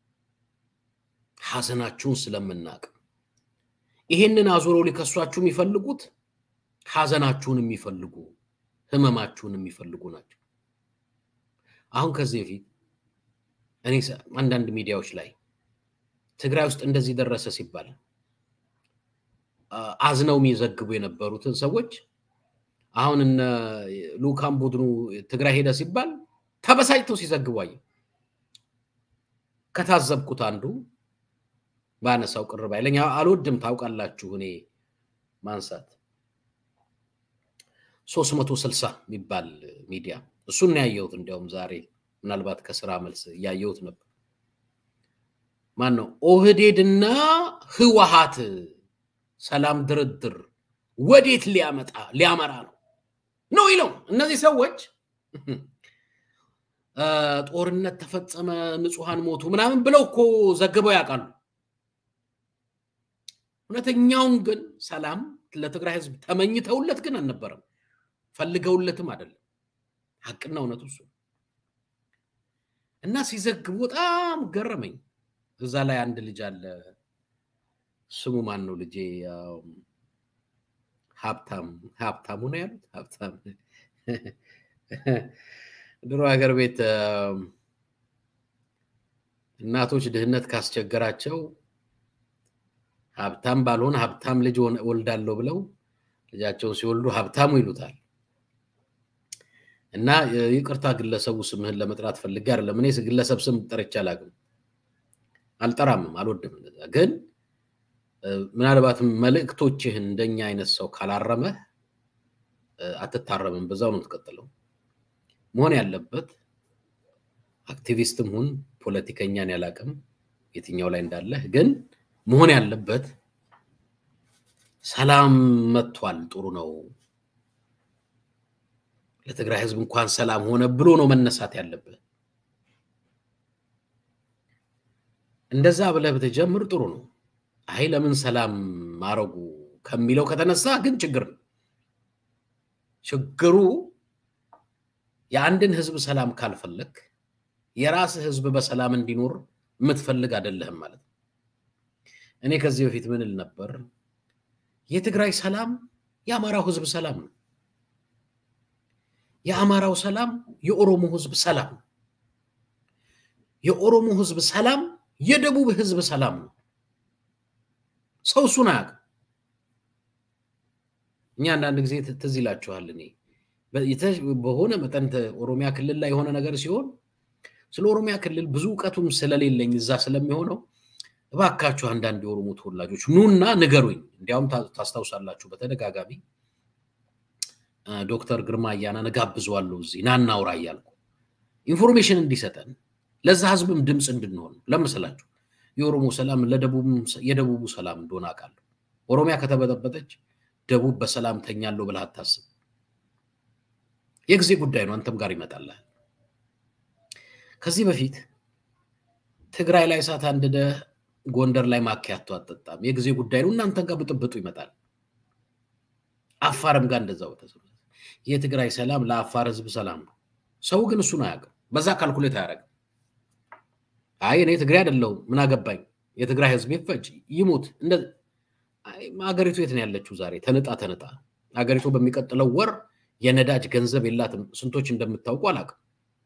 ሐዘናችሁን ስለምናቅ ይሄንን አዞሮ ሊከሷችሁ የሚፈልጉት ሐዘናችሁን የሚፈልጉ ህመማችሁን የሚፈልጉ ናቸው አሁን ከዚህ በፊት እኔ አንዳንድ ሚዲያዎች ላይ ትግራይ ውስጥ እንደዚህ ደረሰ ሲባል አዝነው የሚዘግቡ የነበሩትን ሰዎች አሁን እነ ሉካም ቡድኑ ትግራይ ሄደ ሲባል ተበሳጭተው ሲዘግቡ አየ ከታዘብኩት አንዱ ባነሳው ቅርብ አይለኛ አልወድም ታውቃላችሁ እኔ ማንሳት ሶስት መቶ ስልሳ የሚባል ሚዲያ እሱን ነው ያየሁት እንደውም ዛሬ ምናልባት ከስራ መልስ ያየሁት ነበር ማን ነው ኦህዴድና ህወሓት ሰላም ድርድር ወዴት ሊያመጣ ሊያመራ ነው ነው ይለው እነዚህ ሰዎች ጦርነት ተፈጸመ ንጹሃን ሞቱ ምናምን ብለው እኮ ዘግበው ያቃሉ እውነተኛውን ግን ሰላም ለትግራይ ህዝብ ተመኝተውለት ግን አልነበረም ፈልገውለትም አይደለም ሐቅና እውነቱ እሱ እና ሲዘግቡ በጣም ገረመኝ እዛ ላይ አንድ ልጅ አለ ስሙ ማን ነው ልጄ ሀብታም ሀብታሙ ነው ያሉት ሀብታም ድሮ ሀገር ቤት እናቶች ድህነት ካስቸገራቸው ሀብታም ባልሆነ ሀብታም ልጅ ወልዳለሁ ብለው ልጃቸው ሲወልዱ ሀብታሙ ይሉታል እና ይቅርታ ግለሰቡ ስምህን ለመጥራት ፈልጌ አይደለም እኔ ግለሰብ ስም ጠርቼ አላውቅም አልጠራም አልወድም ግን ምናልባት መልእክቶችህን እንደኛ አይነት ሰው ካላረመ አትታረምም በዛው ነው ተከተለው መሆን ያለበት አክቲቪስትም ሁን ፖለቲከኛን ያላቀም የትኛው ላይ እንዳለ ግን መሆን ያለበት ሰላም መጥቷል ጥሩ ነው ለትግራይ ህዝብ እንኳን ሰላም ሆነ ብሎ ነው መነሳት ያለበት እንደዛ ብለህ ብትጀምር ጥሩ ነው አይ ለምን ሰላም ማረጉ ከሚለው ከተነሳ ግን ችግር ነው ችግሩ የአንድን ህዝብ ሰላም ካልፈለክ የራስ ህዝብ በሰላም እንዲኖር ምትፈልግ አይደለህም ማለት እኔ ከዚህ በፊት ምን ል ነበር የትግራይ ሰላም የአማራው ህዝብ ሰላም ነው የአማራው ሰላም የኦሮሞ ህዝብ ሰላም ነው የኦሮሞ ህዝብ ሰላም የደቡብ ህዝብ ሰላም ነው ሰው ሱናቅ እኛ አንድ ጊዜ ተዝይላችኋል እኔ በሆነ መጠን ኦሮሚያ ክልል ላይ ሆነ ነገር ሲሆን ስለ ኦሮሚያ ክልል ብዙ ዕውቀቱም ስለሌለኝ እዛ ስለሚሆነው እባካችሁ አንዳንድ የኦሮሞ ተወላጆች ኑና ንገሩኝ እንዲያውም ታስታውሳላችሁ በተደጋጋሚ ዶክተር ግርማ ያና ነጋብዘዋለሁ እዚህ ናና አውራ ያልኩ ኢንፎርሜሽን እንዲሰጠን ለዛ ህዝብም ድምጽ እንድንሆን ለምሳላችሁ የኦሮሞ ሰላም ለደቡብ የደቡቡ ሰላም እንደሆነ አቃለሁ ኦሮሚያ ከተበጠበጠች ደቡብ በሰላም ተኛለው ብለህ አታስብ የጊዜ ጉዳይ ነው አንተም ጋር ይመጣል ከዚህ በፊት ትግራይ ላይ ሳት አንደደ ጎንደር ላይ ማኪያቶ አጠጣም የጊዜ ጉዳይ ነው እናንተ ጋር ብጥብጡ ይመጣል አፋርም ጋር እንደዛው ተሰበሰበ የትግራይ ሰላም ለአፋር ህዝብ ሰላም ነው ሰው ግን እሱ ነው ያቀው በዛ ካልኩሌት ያረግ አይ እኔ ትግራይ አይደለው ምን አገባኝ የትግራይ ህዝብ ይፈጅ ይሞት እንደ አይ ማገሪቱ የት ነው ያለችው ዛሬ ተነጣ ተነጣ አገሪቱ በሚቀጥለው ወር የነዳጅ ገንዘብ የላትም ስንቶች እንደምታውቁ አላቀም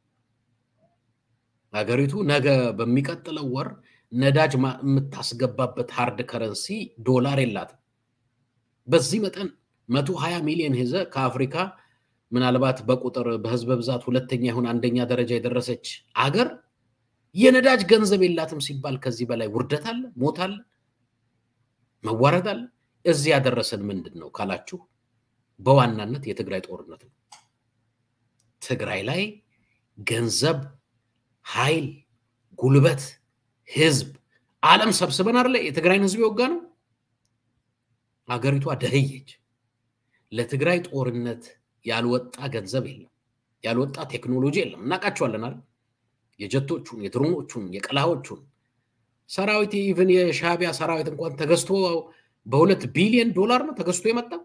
አገሪቱ ነገ በሚቀጥለው ወር ነዳጅ የምታስገባበት ሃርድ ከረንሲ ዶላር የላትም በዚህ መጠን መቶ ሃያ ሚሊዮን ህዝብ ከአፍሪካ ምናልባት በቁጥር በህዝብ ብዛት ሁለተኛ ይሁን አንደኛ ደረጃ የደረሰች አገር የነዳጅ ገንዘብ የላትም ሲባል ከዚህ በላይ ውርደት አለ ሞት አለ መዋረድ አለ እዚህ ያደረሰን ምንድነው ካላችሁ በዋናነት የትግራይ ጦርነት ነው ትግራይ ላይ ገንዘብ ኃይል ጉልበት ህዝብ ዓለም ሰብስበን አይደለ የትግራይን ህዝብ ይወጋ ነው አገሪቷ ደህየች ለትግራይ ጦርነት ያልወጣ ገንዘብ የለም ያልወጣ ቴክኖሎጂ የለም እናቃቸዋለን አይደል የጀቶቹን የድሮኖቹን የቀላዎቹን ሰራዊት ኢቭን የሻቢያ ሰራዊት እንኳን ተገዝቶ በሁለት ቢሊዮን ዶላር ነው ተገዝቶ የመጣው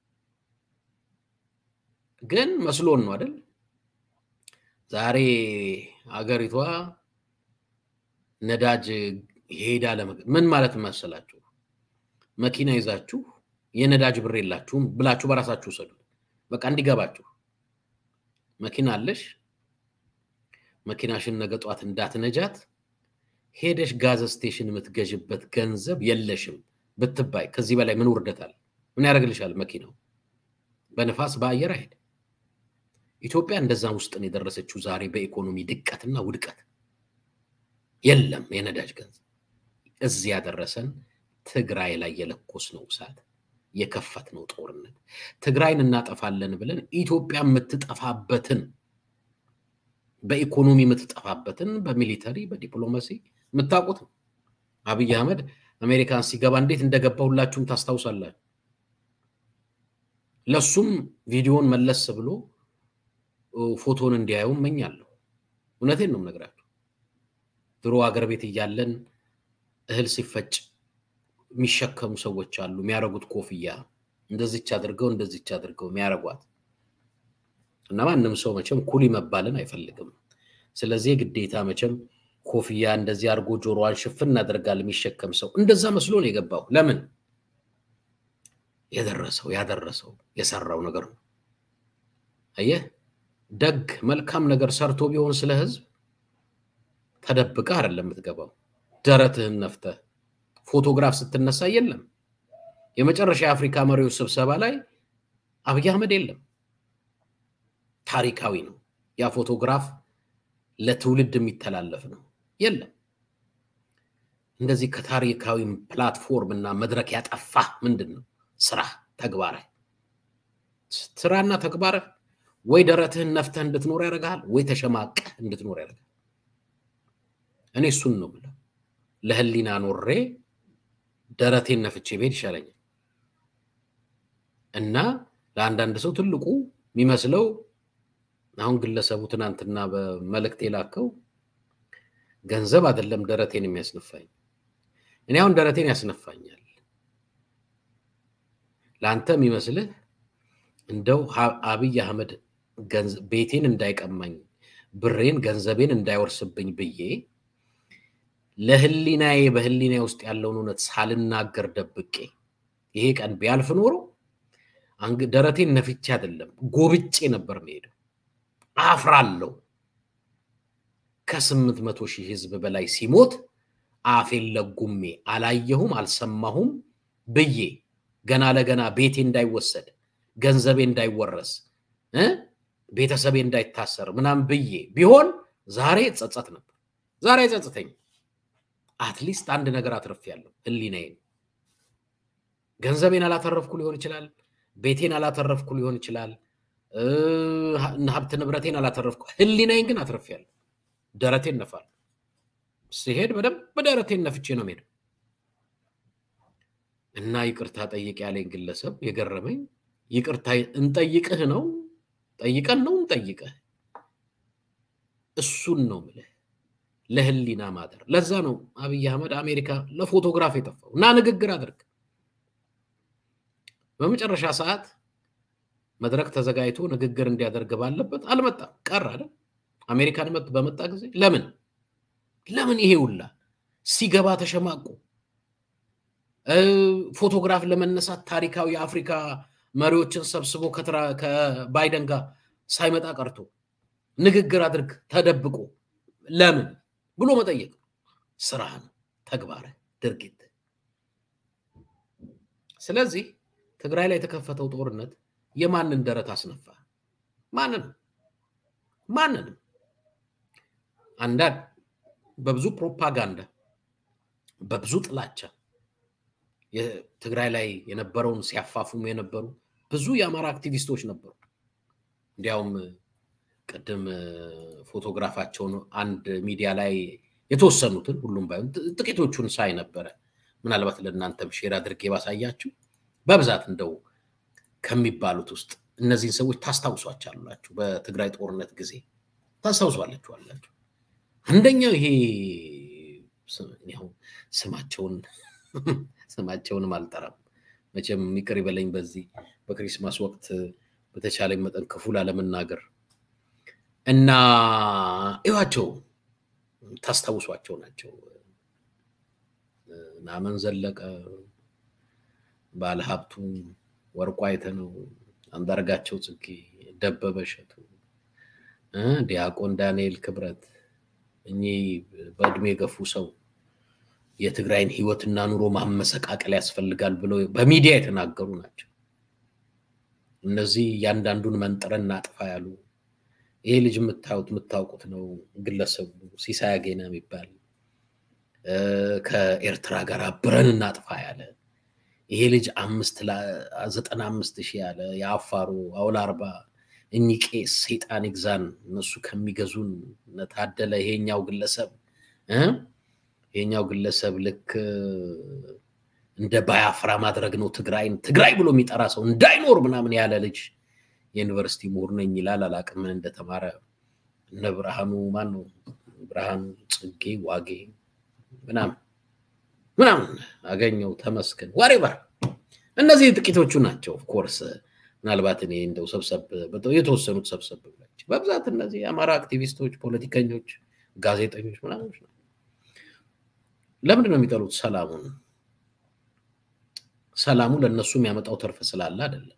ግን መስሎን ነው አይደል ዛሬ አገሪቷ ነዳጅ ሄዳ ምን ማለት መሰላችሁ መኪና ይዛችሁ የነዳጅ ብር የላችሁም ብላችሁ በራሳችሁ ሰዱ በቃ እንዲገባችሁ መኪና አለሽ መኪናሽን ነገጧት እንዳትነጃት ሄደሽ ጋዝ ስቴሽን የምትገዥበት ገንዘብ የለሽም ብትባይ ከዚህ በላይ ምን ወርደታል ምን ያረግልሻል መኪናው በነፋስ በአየር አይሄድ ኢትዮጵያ እንደዛ ውስጥ ነው የደረሰችው ዛሬ በኢኮኖሚ ድቀትና ውድቀት የለም የነዳጅ ገንዘብ እዚህ ያደረሰን ትግራይ ላይ የለኮስ ነው ሳት የከፈት ነው ጦርነት ትግራይን እናጠፋለን ብለን ኢትዮጵያ የምትጠፋበትን በኢኮኖሚ የምትጠፋበትን በሚሊተሪ በዲፕሎማሲ መታቆት አብይ አህመድ አሜሪካን ሲገባ እንዴት እንደገባውላችሁም ታስታውሳላችሁ ለሱም ቪዲዮን መለስ ብሎ ፎቶን እንዲያዩ መኛለሁ እውነቴን ነው ነገራችሁ ድሮ አገር ቤት ይያለን እህል ሲፈጭ የሚሸከሙ ሰዎች አሉ የሚያረጉት ኮፍያ እንደዚህች አድርገው እንደዚህች አድርገው የሚያረጓት እና ማንንም ሰው መቼም ኩሊ መባልን አይፈልግም ስለዚህ ግዴታ መቼም ኮፍያ እንደዚህ አርጎ ጆሮዋን ሽፍን አድርጋል የሚሸከም ሰው እንደዛ መስሎ ነው የገባው ለምን የደረሰው ያደረሰው የሰራው ነገር ነው አየህ ደግ መልካም ነገር ሰርቶ ቢሆን ስለ ህዝብ ተደብቀ አይደለም የምትገባው ደረትህን ነፍተህ ፎቶግራፍ ስትነሳ የለም የመጨረሻ አፍሪካ መሪዎች ስብሰባ ላይ አብይ አህመድ የለም ታሪካዊ ነው ያ ፎቶግራፍ ለትውልድ የሚተላለፍ ነው የለም እንደዚህ ከታሪካዊ ፕላትፎርም እና መድረክ ያጠፋ ምንድነው ስራ ተግባር ስራና ተግባር ወይ ደረትህን ነፍተህ እንድትኖር ያረጋል ወይ ተሸማቀ እንድትኖር ያረጋል እኔ እሱን ነው ብለ ለህሊና ኖሬ ደረቴን ነፍቼ ቤት ይሻለኛል እና ለአንዳንድ ሰው ትልቁ የሚመስለው አሁን ግለሰቡ ትናንትና በመልእክት የላከው ገንዘብ አይደለም ደረቴን የሚያስነፋኝ እኔ አሁን ደረቴን ያስነፋኛል ላንተ የሚመስልህ እንደው አብይ አህመድ ገንዘብ ቤቴን እንዳይቀማኝ ብሬን ገንዘቤን እንዳይወርስብኝ ብዬ ለህሊናዬ በህሊናዬ ውስጥ ያለውን እውነት ሳልናገር ደብቄ ይሄ ቀን ቢያልፍ ኖሮ አንግ ደረቴን ነፍቼ አይደለም ጎብጬ ነበር መሄድ አፍራለሁ ከስምንት መቶ ሺህ ህዝብ በላይ ሲሞት አፌን ለጉሜ አላየሁም አልሰማሁም ብዬ ገና ለገና ቤቴ እንዳይወሰድ ገንዘቤ እንዳይወረስ እ ቤተሰቤ እንዳይታሰር ምናም ብዬ ቢሆን ዛሬ ጸጸት ነበር ዛሬ ጸጸተኝ አትሊስት አንድ ነገር አትርፌያለሁ ህሊናዬ ገንዘቤን አላተረፍኩ ሊሆን ይችላል ቤቴን አላተረፍኩ ሊሆን ይችላል እ ሀብት ንብረቴን አላተረፍኩ ህሊናዬን ግን አትርፌያለሁ ደረቴን ነፋል ሲሄድ በደም በደረቴን ነፍቼ ነው ሄድ እና ይቅርታ ጠይቅ ያለኝ ግለሰብ የገረመኝ ይቅርታ እንጠይቅህ ነው ጠይቀን ነው እንጠይቅህ እሱን ነው ማለት ለህሊና ማደር ለዛ ነው አብይ አህመድ አሜሪካ ለፎቶግራፍ የጠፋው እና ንግግር አድርግ በመጨረሻ ሰዓት መድረክ ተዘጋይቶ ንግግር እንዲያደርግ ባለበት አልመጣም ቀር አይደል አሜሪካን መጥ በመጣ ጊዜ ለምን ለምን ይሄ ሁላ ሲገባ ተሸማቁ ፎቶግራፍ ለመነሳት ታሪካዊ አፍሪካ መሪዎችን ሰብስቦ ከተራ ከባይደን ጋር ሳይመጣ ቀርቶ ንግግር አድርግ ተደብቆ ለምን ብሎ መጠየቅ ስራን ተግባር ድርጊት ስለዚህ ትግራይ ላይ የተከፈተው ጦርነት የማንን ደረት አስነፋ ማንን ማንን አንዳንድ በብዙ ፕሮፓጋንዳ በብዙ ጥላቻ የትግራይ ላይ የነበረውን ሲያፋፉም የነበሩ ብዙ የአማራ አክቲቪስቶች ነበሩ እንዲያውም ቀደም ፎቶግራፋቸውን አንድ ሚዲያ ላይ የተወሰኑትን ሁሉም ባይሆን ጥቂቶቹን ሳይ ነበር ምናልባት ለእናንተም ሼር አድርጌ ባሳያችሁ በብዛት እንደው ከሚባሉት ውስጥ እነዚህን ሰዎች ታስታውሷቸዋላችሁ በትግራይ ጦርነት ጊዜ ታስታውሷላችሁ አላችሁ አንደኛው ይሄ ስማቸውን ስማቸውን ማልጠራም መቼም ሚቅር ይበለኝ በዚህ በክሪስማስ ወቅት በተቻለ መጠን ክፉል አለመናገር እና እዋቸው ታስታውሷቸው ናቸው ናመን ዘለቀ ባለሀብቱ ወርቁ አይተነው አንዳርጋቸው ጽጌ ደበበሸቱ እ ዲያቆን ዳንኤል ክብረት እኚ በእድሜ ገፉ ሰው የትግራይን ህይወትና ኑሮ ማመሰቃቀል ያስፈልጋል ብሎ በሚዲያ የተናገሩ ናቸው እነዚህ ያንዳንዱን መንጥረና አጥፋ ያሉ ይሄ ልጅ ምታውት ምታውቁት ነው ግለሰቡ ሲሳይ አገና የሚባል ከኤርትራ ጋር አብረንና አጥፋ ያለ ይሄ ልጅ አምስት ዘጠና አምስት ሺህ ያለ ያፋሩ አውል አርባ እኚቄ ሰይጣን ይግዛን እነሱ ከሚገዙን ነታደለ ይሄኛው ግለሰብ እ ይሄኛው ግለሰብ ልክ እንደ ባያፍራ ማድረግ ነው ትግራይን ትግራይ ብሎ የሚጠራ ሰው እንዳይኖር ምናምን ያለ ልጅ ዩኒቨርሲቲ ምሁር ነኝ ይላል አላቅም ምን እንደተማረ እነ ብርሃኑ ማን ነው ብርሃኑ ጽጌ ዋጌ ምናምን ምናምን አገኘው ተመስገን whatever እነዚህ ጥቂቶቹ ናቸው ኦፍ ኮርስ ምናልባት እኔ እንደው ሰብሰብ የተወሰኑት ሰብሰብ ብላችሁ በብዛት እነዚህ አማራ አክቲቪስቶች ፖለቲከኞች ጋዜጠኞች ምናምን ነው ለምን ነው የሚጠሉት ሰላሙን ሰላሙ ለነሱ የሚያመጣው ተርፍ ስላለ አይደለም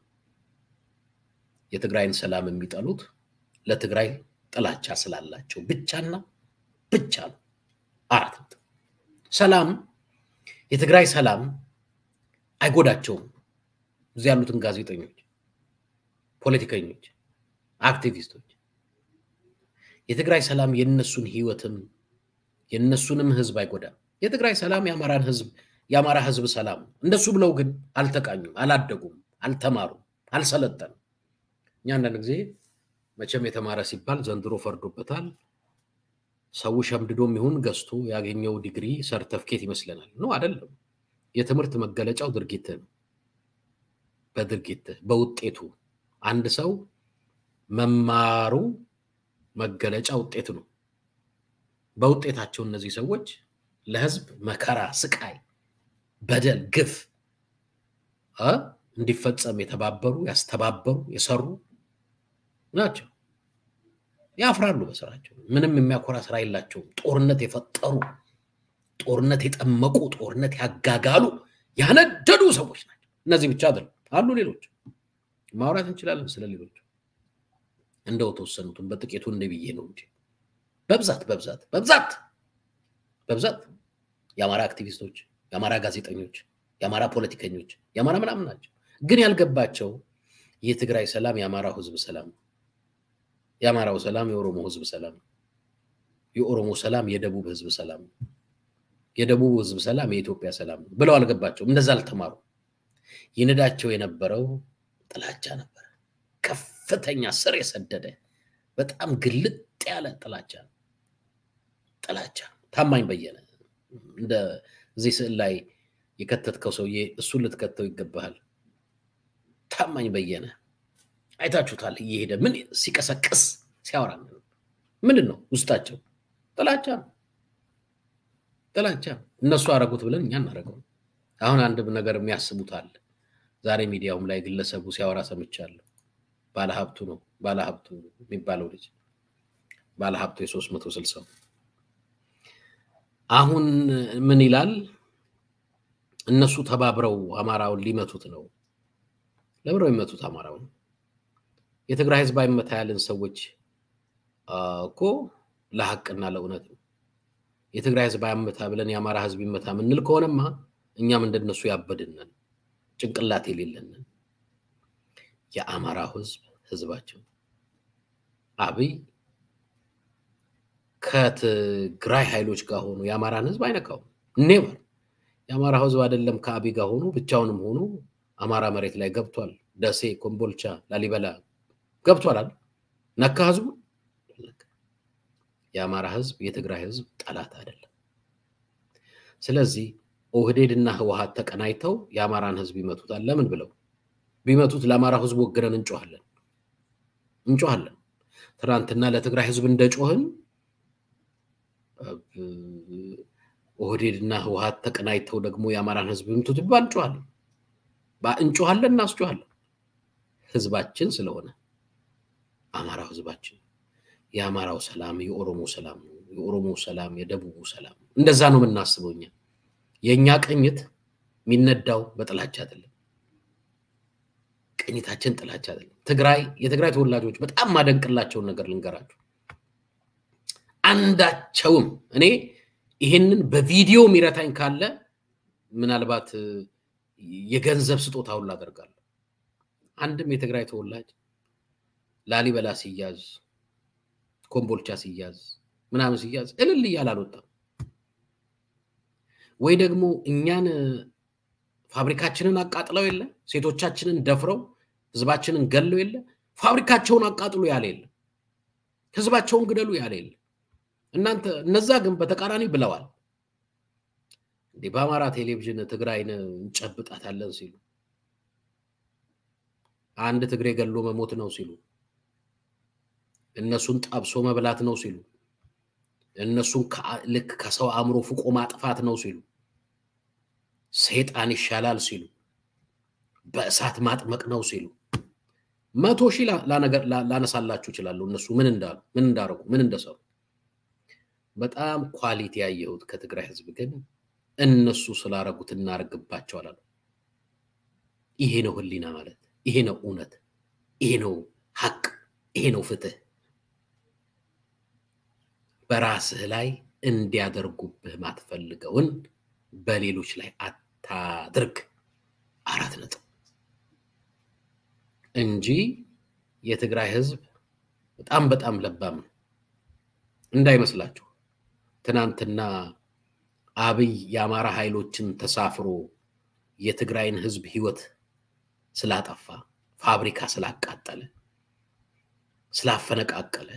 የትግራይን ሰላም የሚጠሉት ለትግራይ ጥላቻ ስላላቸው ብቻና ብቻ ነው አራት ሰላም የትግራይ ሰላም አይጎዳቸውም እዚህ ያሉትን ጋዜጠኞች ፖለቲከኞች አክቲቪስቶች የትግራይ ሰላም የነሱን ህይወትም የነሱንም ህዝብ አይጎዳም የትግራይ ሰላም ያማራን ህዝብ ያማራ ህዝብ ሰላም እንደሱ ብለው ግን አልተቃኙም አላደጉም አልተማሩም አልሰለጠኑም እኛ አንዳንድ ጊዜ መቼም የተማረ ሲባል ዘንድሮ ፈርዶበታል ሰው ሸምድዶም ይሁን ገስቶ ያገኘው ዲግሪ ሰርቲፊኬት ይመስለናል ነው አይደለም የትምርት መገለጫው ድርጊት ነው በድርጊት በውጤቱ አንድ ሰው መማሩ መገለጫ ውጤት ነው በውጤታቸው እነዚህ ሰዎች ለህዝብ መከራ ስቃይ በደል ግፍ አ እንዲፈጸም የተባበሩ ያስተባበሩ የሰሩ ናቸው ያፍራሉ በስራቸው ምንም የሚያኮራ ስራ የላቸው ጦርነት የፈጠሩ ጦርነት የጠመቁ ጦርነት ያጋጋሉ ያነደዱ ሰዎች ናቸው እነዚህ ብቻ አይደለም አሉ ሌሎች ማውራት እንችላለን ስለሌሎች እንደው ተወሰኑትን በጥቂቱ እንደብዬ ነው እንጂ በብዛት በብዛት በብዛት በብዛት ያማራ አክቲቪስቶች ያማራ ጋዜጠኞች ያማራ ፖለቲከኞች ያማራ ምናምን ናቸው ግን ያልገባቸው የትግራይ ሰላም ያማራው ህዝብ ሰላም ያማራው ሰላም የኦሮሞ ህዝብ ሰላም የኦሮሞ ሰላም የደቡብ ህዝብ ሰላም የደቡብ ህዝብ ሰላም የኢትዮጵያ ሰላም ብለው አልገባቸው እንደዛ አልተማሩ ይነዳቸው የነበረው ጥላቻ ነበር ከፍተኛ ስር የሰደደ በጣም ግልጥ ያለ ጥላቻ ጥላቻ ታማኝ በየነ እንደ እዚህ ስዕል ላይ የከተተከው ሰውዬ እሱ ልትከተው ይገባል ታማኝ በየነ አይታችሁታል ይሄደ ምን ሲቀሰቅስ ሲያወራ ምንድነው ውስጣቸው ጥላቻ ጥላቻ እነሱ አረጉት ብለን እኛ እናረጋው አሁን አንድ ነገር የሚያስቡታል ዛሬ ሚዲያውም ላይ ግለሰቡ ሲያወራ ሰምቻለሁ ባለ ሀብቱ ነው ባለ ሀብቱ የሚባለው ልጅ ባለ ሀብቱ የ360 አሁን ምን ይላል እነሱ ተባብረው አማራውን ሊመቱት ነው ለብረው ይመቱት አማራውን የትግራይ ህዝብ አይመታ ያለን ሰዎች እኮ ለሐቅና ለእውነት ነው የትግራይ ህዝብ አይመታ ብለን ያማራ ህዝብ ይመታ ምንል ከሆነማ እኛም እንደነሱ ያበድነን ጭንቅላት የሌለን የአማራ ህዝብ ህዝባቸው አብይ ከትግራይ ኃይሎች ጋር ሆኖ ያማራን ህዝብ አይነካው ኔቨር ያማራ ህዝብ አይደለም ከአብይ ጋር ሆኖ ብቻውንም ሆኖ አማራ መሬት ላይ ገብቷል ደሴ ኮምቦልቻ ላሊበላ ገብቷል ነካ ህዝቡ ያማራ ህዝብ የትግራይ ህዝብ ጠላት አይደለም ስለዚህ ኦህዴድና ህወሓት ተቀናይተው ያማራን ህዝብ ይመቱታል ለምን ብለው ቢመቱት ለአማራ ህዝብ ወገረን እንጮሃለን እንጮሃለን ትራንትና ለትግራይ ህዝብ እንደጮህን ኦህዴድና ህወሓት ተቀናይተው ደግሞ ያማራን ህዝብ ይመቱት ባንጮሃለን ባንጮሃለን እናስጮሃለን ህዝባችን ስለሆነ አማራው ህዝባችን ያማራው ሰላም የኦሮሞ ሰላም የኦሮሞ ሰላም የደቡቡ ሰላም እንደዛ ነው ምናስበውኛ የኛ ቀኝት ሚነዳው በጥላቻ አይደለም ቀኝታችን ጥላቻ አይደለም ትግራይ የትግራይ ተወላጆች በጣም ማደንቅላቸው ነገር ልንገራችሁ አንዳቸውም እኔ ይሄንን በቪዲዮ ሚራታኝ ካለ ምናልባት የገንዘብ ስጦታው ላደርጋለሁ አንድም የትግራይ ተወላጅ ላሊበላ ሲያዝ ኮምቦልቻ ሲያዝ ምናምን ሲያዝ እልል ያላልወጣ ወይ ደግሞ እኛን ፋብሪካችንን አቃጥለው የለ ሴቶቻችንን ደፍረው ህዝባችንን ገለው የለ ፋብሪካቸውን አቃጥሉ ያለ የለ ህዝባቸውን ግደሉ ያለ የለ እናንተ እነዛ ግን በተቃራኒ ብለዋል እንዴ በአማራ ቴሌቪዥን ትግራይን እንጨብጣታለን ሲሉ አንድ ትግሬ ገሎ መሞት ነው ሲሉ እነሱን ጣብሶ መብላት ነው ሲሉ እነሱን ልክ ከሰው አምሮ ፍቆ ማጥፋት ነው ሲሉ ሰይጣን ይሻላል ሲሉ በእሳት ማጥመቅ ነው ሲሉ መቶ ሺህ ላነገር ላነሳላችሁ ይችላል እነሱ ምን እንዳሉ ምን እንዳረጉ ምን እንደሰሩ በጣም ኳሊቲ ያየሁት ከትግራይ ህዝብ ግን እነሱ ስላረጉት እናርግባቸው አላሉ ይሄ ነው ህሊና ማለት ይሄ ነው እውነት ይሄ ነው ሐቅ ይሄ ነው ፍትህ በራስህ ላይ እንዲያደርጉብህ ማትፈልገውን በሌሎች ላይ አታድርግ አራት ነጥብ እንጂ የትግራይ ህዝብ በጣም በጣም ለባም እንዳይመስላችሁ ትናንትና አብይ ያማራ ኃይሎችን ተሳፍሮ የትግራይን ህዝብ ህይወት ስላጠፋ ፋብሪካ ስላቃጠለ ስላፈነቃቀለ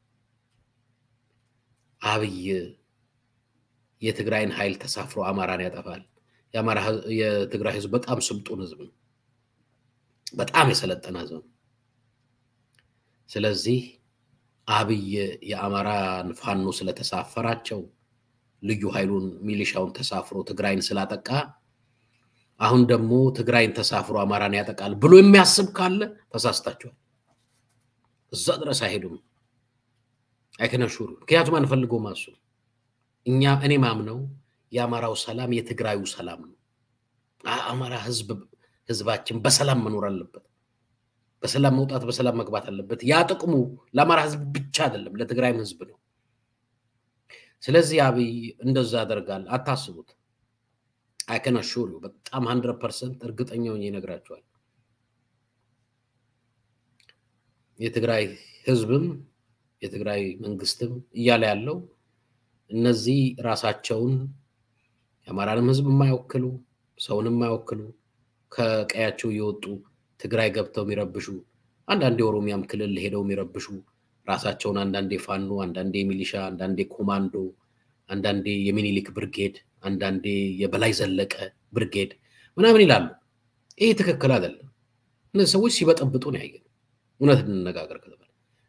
አብይ የትግራይን ኃይል ተሳፍሮ አማራን ያጠፋል ያማራ የትግራይ ህዝብ በጣም ስልጡን ህዝብ ነው በጣም የሰለጠነ ህዝብ ነው ስለዚህ አብይ የአማራን ፋኖ ስለተሳፈራቸው ልዩ ኃይሉን ሚሊሻውን ተሳፍሮ ትግራይን ስላጠቃ አሁን ደግሞ ትግራይን ተሳፍሮ አማራን ያጠቃል ብሎ የሚያስብ ካለ ተሳስታችኋል እዛ ድረስ አይሄዱም አይከነሹሩ ከያቱም አንፈልገው ማሱ እኛ እኔ ማምነው ያማራው ሰላም የትግራዩ ሰላም ነው አማራ ህዝብ ህዝባችን በሰላም መኖር አለበት በሰላም መውጣት በሰላም መግባት አለበት ያ ጥቅሙ ለአማራ ህዝብ ብቻ አይደለም ለትግራይም ህዝብ ነው ስለዚህ አብይ እንደዛ ያደርጋል አታስቡት I can assure you በጣም one hundred percent እርግጠኛ ሆኜ ነግራችኋል የትግራይ ህዝብም የትግራይ መንግስትም እያለ ያለው እነዚህ ራሳቸውን ያማራንም ህዝብ የማይወክሉ ሰውንም የማይወክሉ ከቀያቸው ይወጡ ትግራይ ገብተው የሚረብሹ አንዳንዴ ኦሮሚያም ክልል ሄደው የሚረብሹ ራሳቸውን አንዳንዴ ፋኖ አንዳንዴ ሚሊሻ አንዳንዴ ኮማንዶ አንዳንዴ የሚኒሊክ ብርጌድ አንዳንዴ የበላይ ዘለቀ ብርጌድ ምናምን ይላሉ ይሄ ትክክል አይደለም እነዚህ ሰዎች ሲበጠብጡ ነው ያየነው እውነት እንነጋገር ከተባለ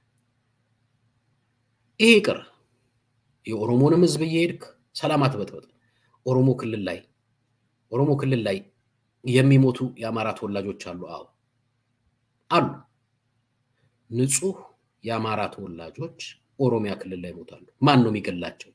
ይሄ ቅር የኦሮሞንም ህዝብ ይሄድክ ሰላማት በጥበጥ ኦሮሞ ክልል ላይ ኦሮሞ ክልል ላይ የሚሞቱ ያማራ ተወላጆች አሉ አው አሉ ንጹህ ያማራ ተወላጆች ኦሮሚያ ክልል ላይ ሞታሉ ማን ነው የሚገላቸው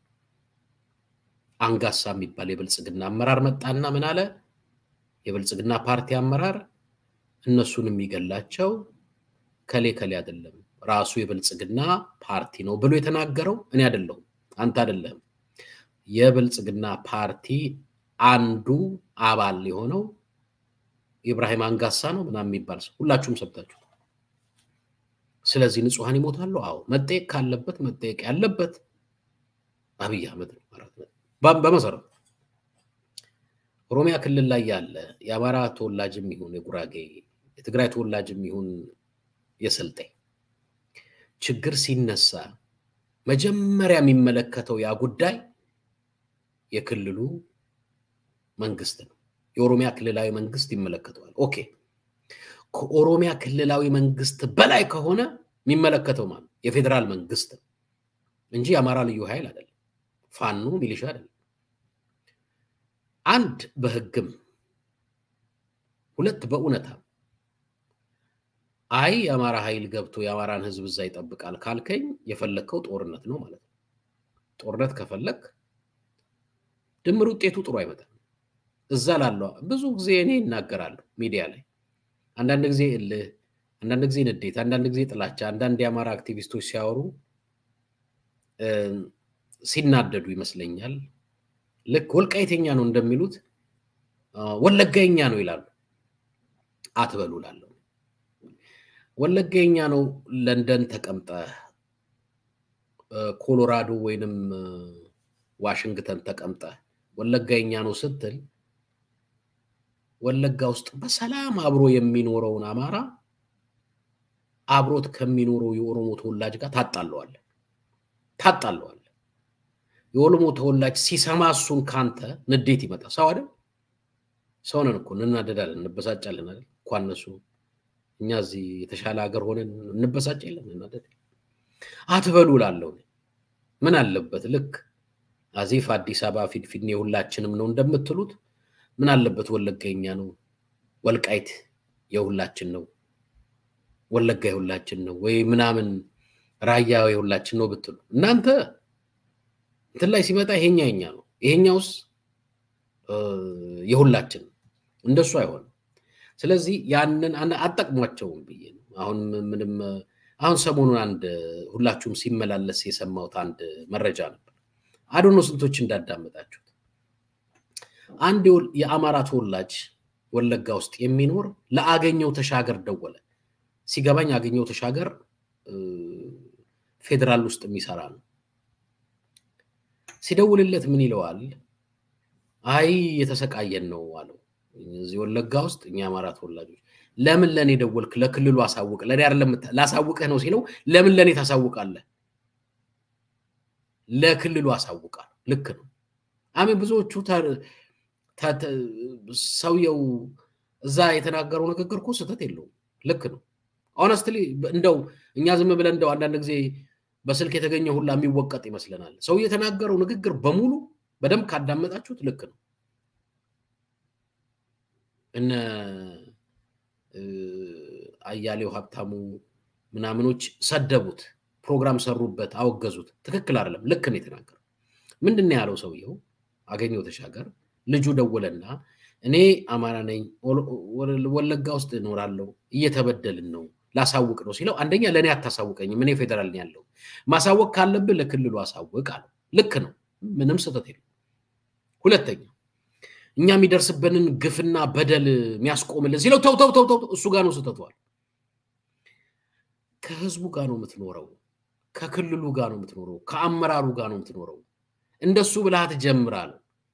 አንጋሳ የሚባል የብልጽግና አመራር መጣና ምን አለ የብልጽግና ፓርቲ አመራር እነሱን የሚገላቸው ከሌ ከሌ አይደለም ራሱ የብልጽግና ፓርቲ ነው ብሎ የተናገረው እኔ አይደለሁም አንተ አይደለም የብልጽግና ፓርቲ አንዱ አባል የሆነው ኢብራሂም አንጋሳ ነው ምናምን የሚባል ሰው ሁላችሁም ሰብታችሁ ስለዚህ ንጹሃን ይሞታሉ አው መጠየቅ ካለበት መጠየቅ ያለበት አብይ አህመድ ነው ማለት ነው በመሰረቱ ኦሮሚያ ክልል ላይ ያለ ያማራ ተወላጅም ይሁን የጉራጌ የትግራይ ተወላጅም ይሁን የስልጤ ችግር ሲነሳ መጀመሪያ የሚመለከተው ያ ጉዳይ የክልሉ መንግስት ነው የኦሮሚያ ክልላዊ መንግስት ይመለከተዋል ኦኬ ከኦሮሚያ ክልላዊ መንግስት በላይ ከሆነ የሚመለከተው ማለት የፌደራል መንግስት እንጂ ያማራ ልዩ ኃይል አይደለም ፋኖ ሚሊሻ አይደለም አንድ በህግም ሁለት በእውነታ አይ ያማራ ኃይል ገብቶ ያማራን ህዝብ እዛ ይጠብቃል ካልከኝ የፈለከው ጦርነት ነው ማለት ነው ጦርነት ከፈለክ ድምር ውጤቱ ጥሩ አይመጣም እዛ ላለው ብዙ ጊዜ እኔ እናገራለሁ ሚዲያ ላይ አንዳንድ ጊዜ እለ አንዳንድ ጊዜ ንዴት አንዳንድ ጊዜ ጥላቻ አንዳንድ ያማራ አክቲቪስቶች ሲያወሩ ሲናደዱ ይመስለኛል ልክ ወልቃይተኛ ነው እንደሚሉት ወለጋኛ ነው ይላሉ አትበሉላለው ወለጋኛ ነው ለንደን ተቀምጠ ኮሎራዶ ወይንም ዋሽንግተን ተቀምጠ ወለጋኛ ነው ስትል ወለጋ ውስጥ በሰላም አብሮ የሚኖረውን አማራ አብሮት ከሚኖረው የኦሮሞ ተወላጅ ጋር ታጣለዋል ታጣለዋል የኦሮሞ ተወላጅ ሲሰማሱን ካንተ ንዴት ይመጣ ሰው አይደል ሰው ነን እኮ እንናደዳለን እንበሳጫለን አይደል ኳነሱ እኛ እዚህ የተሻለ ሀገር ሆነን እንበሳጫለን እናደድ አትበሉላለው ምን አለበት ልክ አዚፍ አዲስ አበባ ፊድፊድኔ ሁላችንም ነው እንደምትሉት ምን አለበት ወለጋኛ ነው ወልቃይት የሁላችን ነው ወለጋ የሁላችን ነው ወይ ምናምን ራያው የሁላችን ነው ብትሉ እናንተ እንትን ላይ ሲመጣ ይሄኛ ይሄኛ ነው ይሄኛውስ የሁላችን እንደሱ አይሆን ስለዚህ ያንን አጣጥሟቸው ብዬ ነው አሁን ምንም አሁን ሰሞኑን አንድ ሁላችሁም ሲመላለስ የሰማውት አንድ መረጃ ነበር አዶኖ ስንቶች እንዳዳመጣችሁት አንድ የአማራ ተወላጅ ወለጋ ውስጥ የሚኖር ለአገኘው ተሻገር ደወለ ሲገባኝ አገኘው ተሻገር ፌደራል ውስጥ የሚሰራ ነው ሲደውልለት ምን ይለዋል አይ የተሰቃየን ነው አለው እዚህ ወለጋ ውስጥ እኛ አማራ ተወላጆች ለምን ለኔ ደወልክ ለክልሉ አሳውቅ ለኔ አይደለም ላሳውቅህ ነው ሲለው ለምን ለኔ ታሳውቃለህ ለክልሉ አሳውቃል ልክ ነው አሜን ብዙዎቹ ሰውየው እዛ የተናገረው ንግግር እኮ ስህተት የለውም ልክ ነው honestly እንደው እኛ ዝም ብለን እንደው አንዳንድ ጊዜ በስልክ የተገኘው ሁላ የሚወቀጥ ይመስለናል ሰው የተናገረው ንግግር በሙሉ በደም ካዳመጣችሁት ልክ ነው እነ አያሌው ሀብታሙ ምናምኖች ሰደቡት ፕሮግራም ሰሩበት አወገዙት ትክክል አይደለም ልክ ነው የተናገረው ምንድነው ያለው ሰውየው አገኘው ተሻገር ልጁ ደወለና እኔ አማራ ነኝ ወለጋ ውስጥ እኖራለሁ እየተበደልን ነው ላሳውቅ ነው ሲለው አንደኛ ለኔ አታሳውቀኝ ምን ፌደራል ነው ያለው ማሳወቅ ካለብህ ለክልሉ አሳውቅ አለው ልክ ነው ምንም ስህተት የለም ሁለተኛ እኛ የሚደርስበንን ግፍና በደል የሚያስቆምልን ሲለው ተው ተው ተው እሱ ጋር ነው ስህተቷል ከህዝቡ ጋር ነው የምትኖረው ከክልሉ ጋር ነው የምትኖረው ከአመራሩ ጋር ነው የምትኖረው እንደሱ ብለህ ጀምራል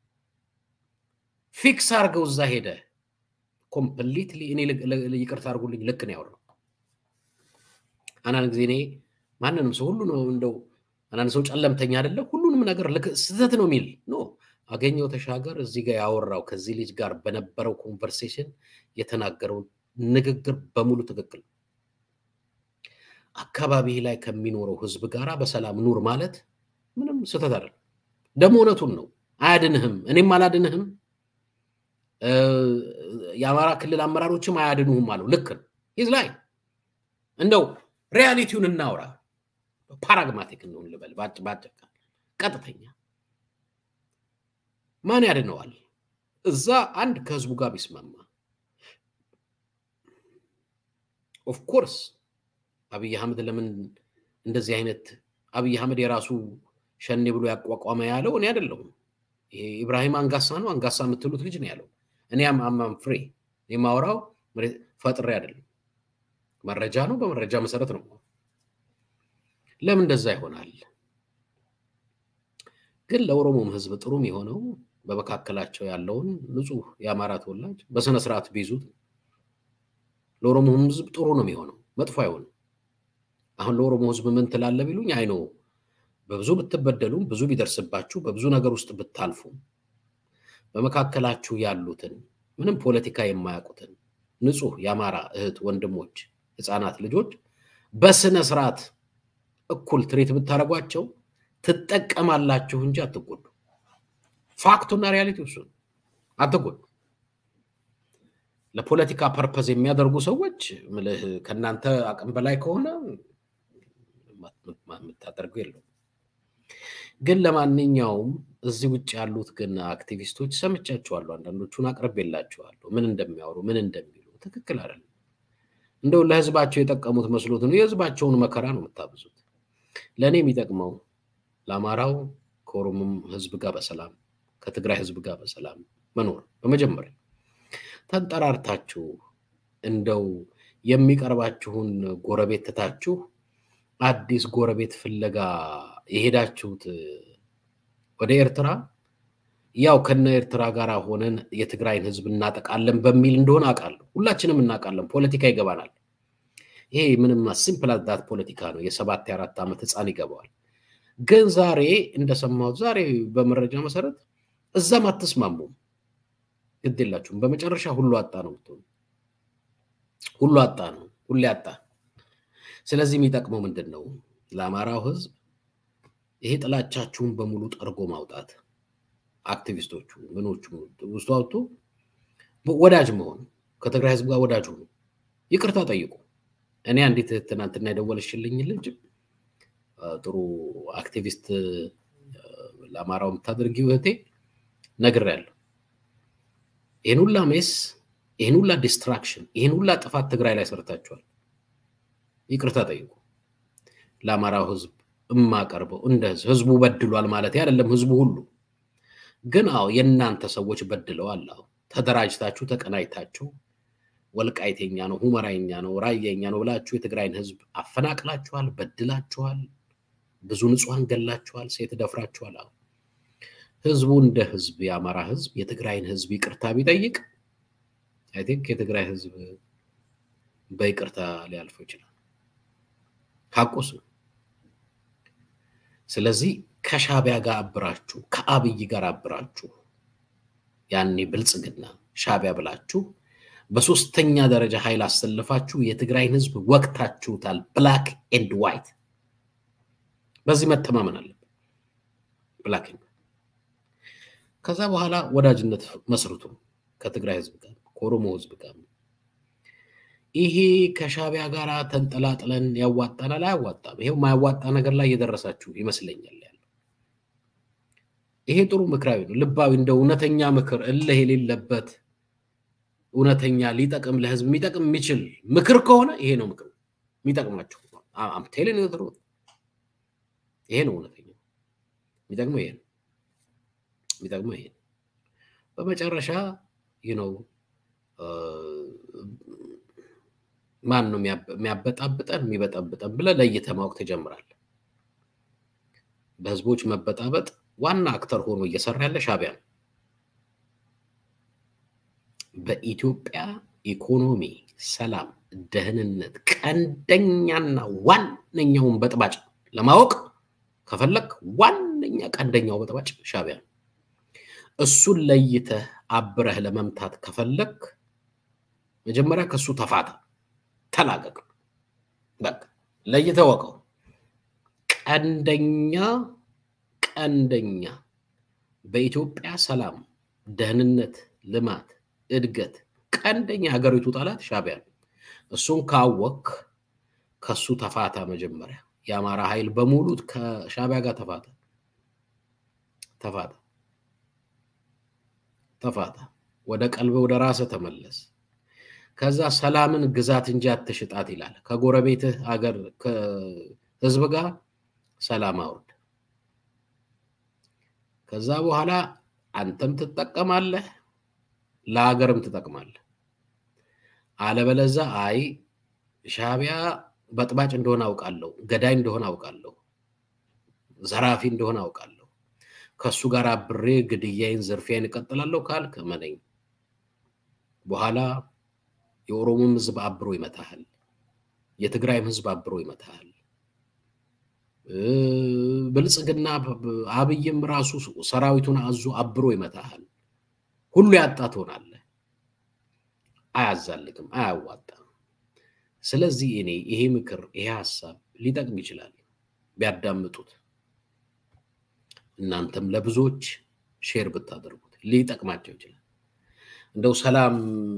ፊክስ አርገው እዛ ሄደ ኮምፕሊትሊ እኔ ይቅርታ አርጉልኝ ልክ ነው ያወራው አናን ጊዜ እኔ ማንንም ሰው ሁሉ ነው እንደው አናን ሰው ጨለምተኛ አይደለ ሁሉንም ነገር ስህተት ነው ሚል ኖ አገኘው ተሻገር እዚህ ጋር ያወራው ከዚህ ልጅ ጋር በነበረው ኮንቨርሴሽን የተናገረው ንግግር በሙሉ ትክክል አካባቢ ላይ ከሚኖረው ህዝብ ጋራ በሰላም ኑር ማለት ምንም ስህተት አይደለም ደሞ እውነቱን ነው አያድንህም እኔም አላድንህም ያማራ ክልል አመራሮችም አያድኑህም አለው ልክ ነው ኢዝ ላይ እንደው ሪያሊቲውን እናውራ ፓራግማቲክ ነው ልበል ባጭ ባጭ ቀጥተኛ ማን ያድነዋል እዛ አንድ ከህዝቡ ጋር ቢስማማ ኦፍ ኮርስ አብይ አህመድ ለምን እንደዚህ አይነት አብይ አህመድ የራሱ ሸኔ ብሎ ያቋቋመ ያለው እኔ አይደለም ይሄ ኢብራሂም አንጋሳ ነው አንጋሳ የምትሉት ልጅ ነው ያለው እኔ አም አም ፍሪ የማወራው ፈጥሬ አይደለም መረጃ ነው በመረጃ መሰረት ነው ለምን እንደዛ ይሆናል ግን ለኦሮሞም ህዝብ ጥሩም የሆነው በበካከላቸው ያለውን ንጹህ ያማራ ተወላጅ በሰነ ስርዓት ቢዙት ለኦሮሞም ህዝብ ጥሩ ነው የሚሆነው መጥፎ አይሆንም አሁን ለኦሮሞ ህዝብ ምን ተላለ ቢሉኝ አይ ነው በብዙ ብትበደሉም ብዙ ቢደርስባችሁ በብዙ ነገር ውስጥ ብታልፉ በመካከላችሁ ያሉትን ምንም ፖለቲካ የማያውቁትን ንጹህ ያማራ እህት ወንድሞች ህፃናት ልጆች በስነ ስርዓት እኩል ትሪት ብታረጓቸው ትጠቀማላችሁ እንጂ አትጎዱ ፋክቱና ሪያሊቲው እሱ አትጎዱ ለፖለቲካ ፐርፐዝ የሚያደርጉ ሰዎች ምልህ ከናንተ አቅም በላይ ከሆነ ማምታደርጉ የለው ግን ለማንኛውም እዚህ ውጭ ያሉት ግን አክቲቪስቶች ሰምቻቸዋለሁ አንዳንዶቹን አቅርቤላቸዋለሁ ምን እንደሚያወሩ ምን እንደሚሉ ትክክል አይደለም እንደው ለህዝባቸው የጠቀሙት መስሎት ነው የህዝባቸውን መከራ ነው መታብዙት ለኔ የሚጠቅመው ለአማራው ከኦሮሞም ህዝብ ጋር በሰላም ከትግራይ ህዝብ ጋር በሰላም መኖር በመጀመሪያ ተንጠራርታችሁ እንደው የሚቀርባችሁን ጎረቤት ተታችሁ አዲስ ጎረቤት ፍለጋ የሄዳችሁት ወደ ኤርትራ ያው ከነ ኤርትራ ጋር ሆነን የትግራይን ህዝብ እናጠቃለን በሚል እንደሆነ አቃለሁ ሁላችንም እናቃለን ፖለቲካ ይገባናል ይሄ ምንም ሲምፕል ዳት ፖለቲካ ነው የሰባት የአራት አመት ህፃን ይገባዋል ግን ዛሬ እንደሰማው ዛሬ በመረጃ መሰረት እዛም አትስማሙም ግዴላችሁም በመጨረሻ ሁሉ አጣ ነው ተው ሁሉ አጣ ነው ሁሉ አጣ ስለዚህ የሚጠቅመው ምንድነው ለአማራው ህዝብ ይሄ ጥላቻችሁን በሙሉ ጠርጎ ማውጣት አክቲቪስቶቹ ምኖቹ ውስጣውቱ ወዳጅ መሆን ከትግራይ ህዝብ ጋር ወዳጅ ሆኑ ይቅርታ ጠይቁ እኔ አንዲት ትናንትና የደወለችልኝ ልጅ ጥሩ አክቲቪስት ለአማራው የምታደርጊው እህቴ ነግሬያለሁ ይሄን ሁላ ሜስ ይሄን ሁላ ዲስትራክሽን ይሄን ሁላ ጥፋት ትግራይ ላይ ሰርታችኋል ይቅርታ ጠይቁ ለአማራው ህዝብ እማቀርበው እንደ ህዝቡ በድሏል ማለት አይደለም ህዝቡ ሁሉ ግን አው የናንተ ሰዎች በድለዋል አው ተደራጅታችሁ ተቀናይታችሁ ወልቃይተኛ ነው ሁመራይኛ ነው ራየኛ ነው ብላችሁ የትግራይን ህዝብ አፈናቅላችኋል በድላችኋል ብዙ ንጹሃን ገላችኋል ሴት ደፍራችኋል አው ህዝቡ እንደ ህዝብ ያማራ ህዝብ የትግራይን ህዝብ ይቅርታ ቢጠይቅ አይ ቲንክ የትግራይ ህዝብ በይቅርታ ሊያልፈው ይችላል ሐቁስ ስለዚህ ከሻቢያ ጋር አብራችሁ ከአብይ ጋር አብራችሁ ያኔ ብልጽግና ሻቢያ ብላችሁ በሶስተኛ ደረጃ ኃይል አሰልፋችሁ የትግራይን ህዝብ ወቅታችሁታል ብላክ ኤንድ ዋይት በዚህ መተማመን አለ ብላክ ኤንድ ከዛ በኋላ ወዳጅነት መስርቱ ከትግራይ ህዝብ ጋር ኮሮሞ ህዝብ ጋር ይሄ ከሻቢያ ጋር ተንጠላጥለን ያዋጣናል አያዋጣም ይሄው ማያዋጣ ነገር ላይ እየደረሳችሁ ይመስለኛል ያለው ይሄ ጥሩ ምክራዊ ነው ልባዊ እንደ እውነተኛ ምክር እልህ የሌለበት እውነተኛ ሊጠቅም ለህዝብ የሚጠቅም የሚችል ምክር ከሆነ ይሄ ነው ምክሩ የሚጠቅማችሁ አም ቴሊንግ ዩ ትሩት ይሄ ነው እውነተኛ የሚጠቅመው ይሄ ነው የሚጠቅመው ይሄ በመጨረሻ you know ማን ነው የሚያበጣብጠን የሚበጣብጠን ብለ ለይተ ማወቅ ተጀምራል በህዝቦች መበጣበጥ ዋና አክተር ሆኖ እየሰራ ያለ ሻቢያ በኢትዮጵያ ኢኮኖሚ ሰላም ደህንነት ቀንደኛና ዋነኛውን በጥባጭ ለማወቅ ከፈለክ ዋነኛ ቀንደኛው በጥባጭ ሻቢያ እሱን ለይተ አብረህ ለመምታት ከፈለክ መጀመሪያ ከሱ ተፋታ ተላቀቅ በቃ ለይተወቀው ቀንደኛ ቀንደኛ በኢትዮጵያ ሰላም ደህንነት ልማት እድገት ቀንደኛ ሀገሪቱ ጣላት ሻቢያ እሱን ካወክ ከሱ ተፋታ መጀመሪያ ያማራ ኃይል በሙሉ ከሻቢያ ጋር ተፋታ ተፋታ ተፋታ ወደ ቀልብ ወደ ራስ ተመለስ ከዛ ሰላምን ግዛት እንጂ አትሽጣት ይላል ከጎረቤትህ ሀገር ከህዝብ ጋር ሰላም አውርድ ከዛ በኋላ አንተም ትጠቀማለህ ለሀገርም ትጠቅማለህ አለበለዛ አይ ሻቢያ በጥባጭ እንደሆነ አውቃለሁ ገዳይ እንደሆነ አውቃለሁ ዘራፊ እንደሆነ አውቃለሁ ከሱ ጋር አብሬ ግድያዬን ዘርፊያን እቀጥላለሁ ካልክ መነኝ በኋላ የኦሮሞም ህዝብ አብሮ ይመታሃል የትግራይም ህዝብ አብሮ ይመታሃል ብልጽግና አብይም ራሱ ሰራዊቱን አዙ አብሮ ይመታሃል ሁሉ ያጣቶናል አያዛልቅም አያዋጣም ስለዚህ እኔ ይሄ ምክር ይሄ ሐሳብ ሊጠቅም ይችላል ቢያዳምጡት እናንተም ለብዙዎች ሼር ብታደርጉት ሊጠቅማቸው ይችላል እንደው ሰላም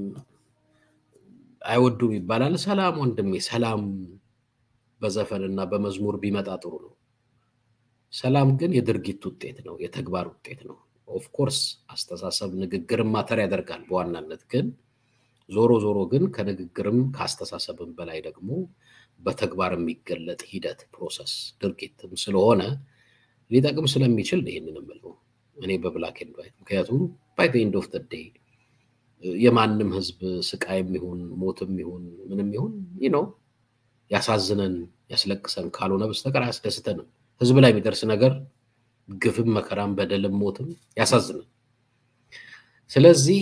አይወዱም ይባላል ሰላም ወንድሜ ሰላም በዘፈንና በመዝሙር ቢመጣ ጥሩ ነው ሰላም ግን የድርጊት ውጤት ነው የተግባር ውጤት ነው ኦፍ ኮርስ አስተሳሰብ ንግግርም ማተር ያደርጋል በዋናነት ግን ዞሮ ዞሮ ግን ከንግግርም ካስተሳሰብም በላይ ደግሞ በተግባር የሚገለጥ ሂደት ፕሮሰስ ድርጊትም ስለሆነ ሊጠቅም ስለሚችል ይሄንንም ነው እኔ በብላክ ኤንድ ዋይት ምክንያቱም by the end of the day የማንም ህዝብ ስቃይም ይሁን ሞትም ይሁን ምንም ይሁን you know ያሳዝነን ያስለቅሰን ካልሆነ በስተቀር አያስደስተንም ህዝብ ላይ የሚደርስ ነገር ግፍም መከራም በደልም ሞትም ያሳዝነን ስለዚህ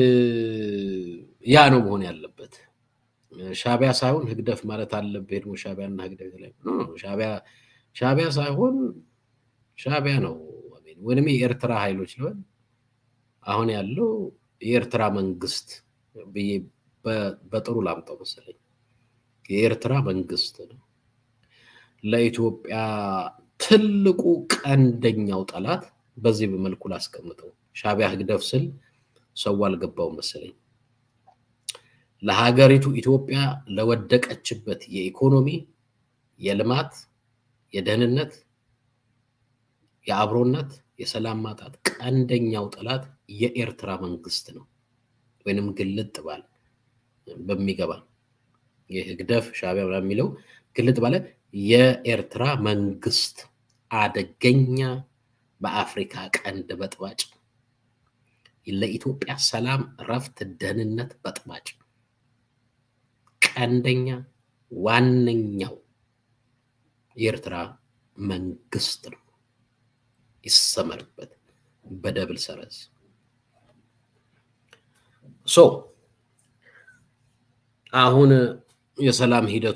ያ ነው መሆን ያለበት ሻቢያ ሳይሆን ህግደፍ ማለት አለበት ደግሞ ሻቢያና ህግደፍ ላይ ነው ሻቢያ ሻቢያ ሳይሆን ሻቢያ ነው አሜን ወንሚ ኤርትራ ኃይሎች ነው አሁን ያለው የኤርትራ መንግስት በጥሩ ላምጣው መሰለኝ የኤርትራ መንግስት ነው ለኢትዮጵያ ትልቁ ቀንደኛው ጠላት በዚህ በመልኩ ላስቀምጠው ሻቢያ ህግደፍ ስል ሰው አልገባው መሰለኝ ለሀገሪቱ ኢትዮጵያ ለወደቀችበት የኢኮኖሚ የልማት የደህንነት የአብሮነት የሰላም ማጣት ቀንደኛው ጠላት የኤርትራ መንግስት ነው ወይንም ግልጥ ባለ በሚገባ የህግደፍ ሻዕቢያ በሚለው ግልጥ ባለ የኤርትራ መንግስት አደገኛ በአፍሪካ ቀንድ በጥባጭ ለኢትዮጵያ ሰላም ረፍት ደህንነት በጥባጭ ቀንደኛ ዋነኛው የኤርትራ መንግስት ነው ይሰመርበት በደብል ሰረዝ ሶ አሁን የሰላም ሂደቱ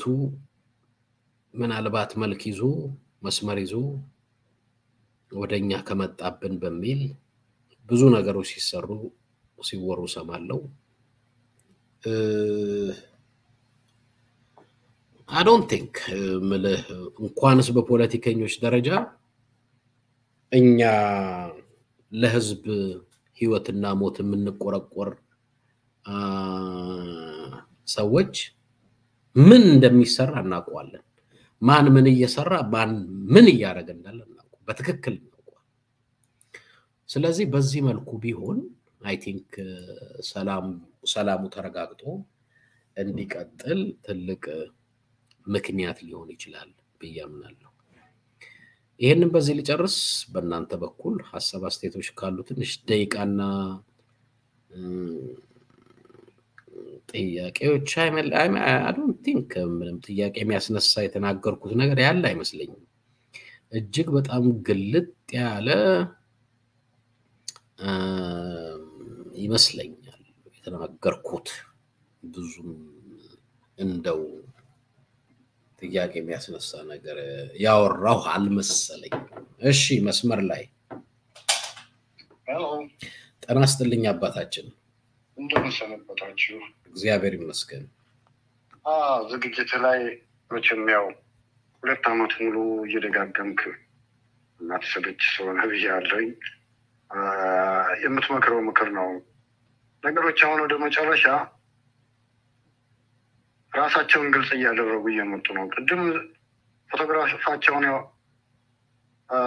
ምናልባት መልክ ይዞ መስመር ይዞ ወደኛ ከመጣብን በሚል ብዙ ነገሮች ሲሰሩ ሲወሩ ሰማለው I don't think ምልህ እንኳንስ በፖለቲከኞች ደረጃ እኛ ለህዝብ ህይወትና ሞት የምንቆረቆር ሰዎች ምን እንደሚሰራ እናውቀዋለን ማን ምን እየሰራ ማን ምን እያደረገ እንዳለ እናውቀው በትክክል እናውቀው ስለዚህ በዚህ መልኩ ቢሆን I think ሰላም ሰላሙ ተረጋግጦ እንዲቀጥል ትልቅ ምክንያት ሊሆን ይችላል በያምናለሁ ይሄንን በዚህ ልጨርስ በእናንተ በኩል ሐሳብ አስተያየቶች ካሉ ትንሽ ደቂቃና ጥያቄዎች አይመል I don't think ምንም ጥያቄ የሚያስነሳ የተናገርኩት ነገር ያለ አይመስለኝም እጅግ በጣም ግልጥ ያለ ይመስለኛል የተናገርኩት ብዙም እንደው ጥያቄ የሚያስነሳ ነገር ያወራው አልመሰለኝ እሺ መስመር ላይ ሄሎ ጤና ይስጥልኝ አባታችን እንደምን ሰነበታችሁ እግዚአብሔር ይመስገን አ ዝግጅት ላይ መቼም ያው ሁለት አመት ሙሉ እየደጋገምክ ማትሰለች ሰው ነብያለኝ አ የምትመክረው ምክር ነው ነገሮች አሁን ወደ መጨረሻ ራሳቸውን ግልጽ እያደረጉ እየመጡ ነው ቅድም ፎቶግራፋቸውን ያው አ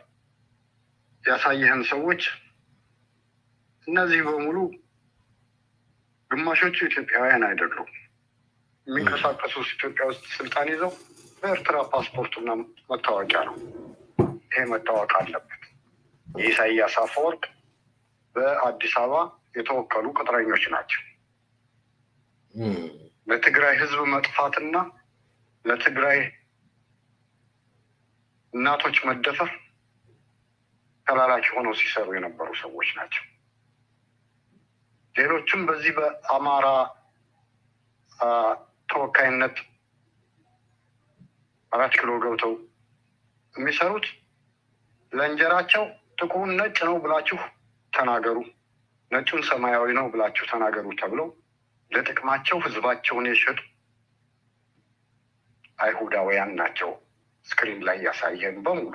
ያሳየህን ሰዎች እነዚህ በሙሉ ግማሾቹ ኢትዮጵያውያን አይደሉም የሚንቀሳቀሱት ኢትዮጵያ ውስጥ ስልጣን ይዘው በኤርትራ ፓስፖርትና መታወቂያ ነው ይሄ መታወቅ አለበት ኢሳያስ አፈወርቅ በአዲስ አበባ የተወከሉ ቅጥረኞች ናቸው ለትግራይ ህዝብ መጥፋትና ለትግራይ እናቶች መደፈር ተላላኪ ሆነው ሲሰሩ የነበሩ ሰዎች ናቸው ሌሎችም በዚህ በአማራ ተወካይነት አራት ኪሎ ገብተው የሚሰሩት ለእንጀራቸው ጥቁሩን ነጭ ነው ብላችሁ ተናገሩ ነጩን ሰማያዊ ነው ብላችሁ ተናገሩ ተብለው ለጥቅማቸው ህዝባቸውን የሸጡ አይሁዳውያን ናቸው ስክሪን ላይ ያሳየን በሙሉ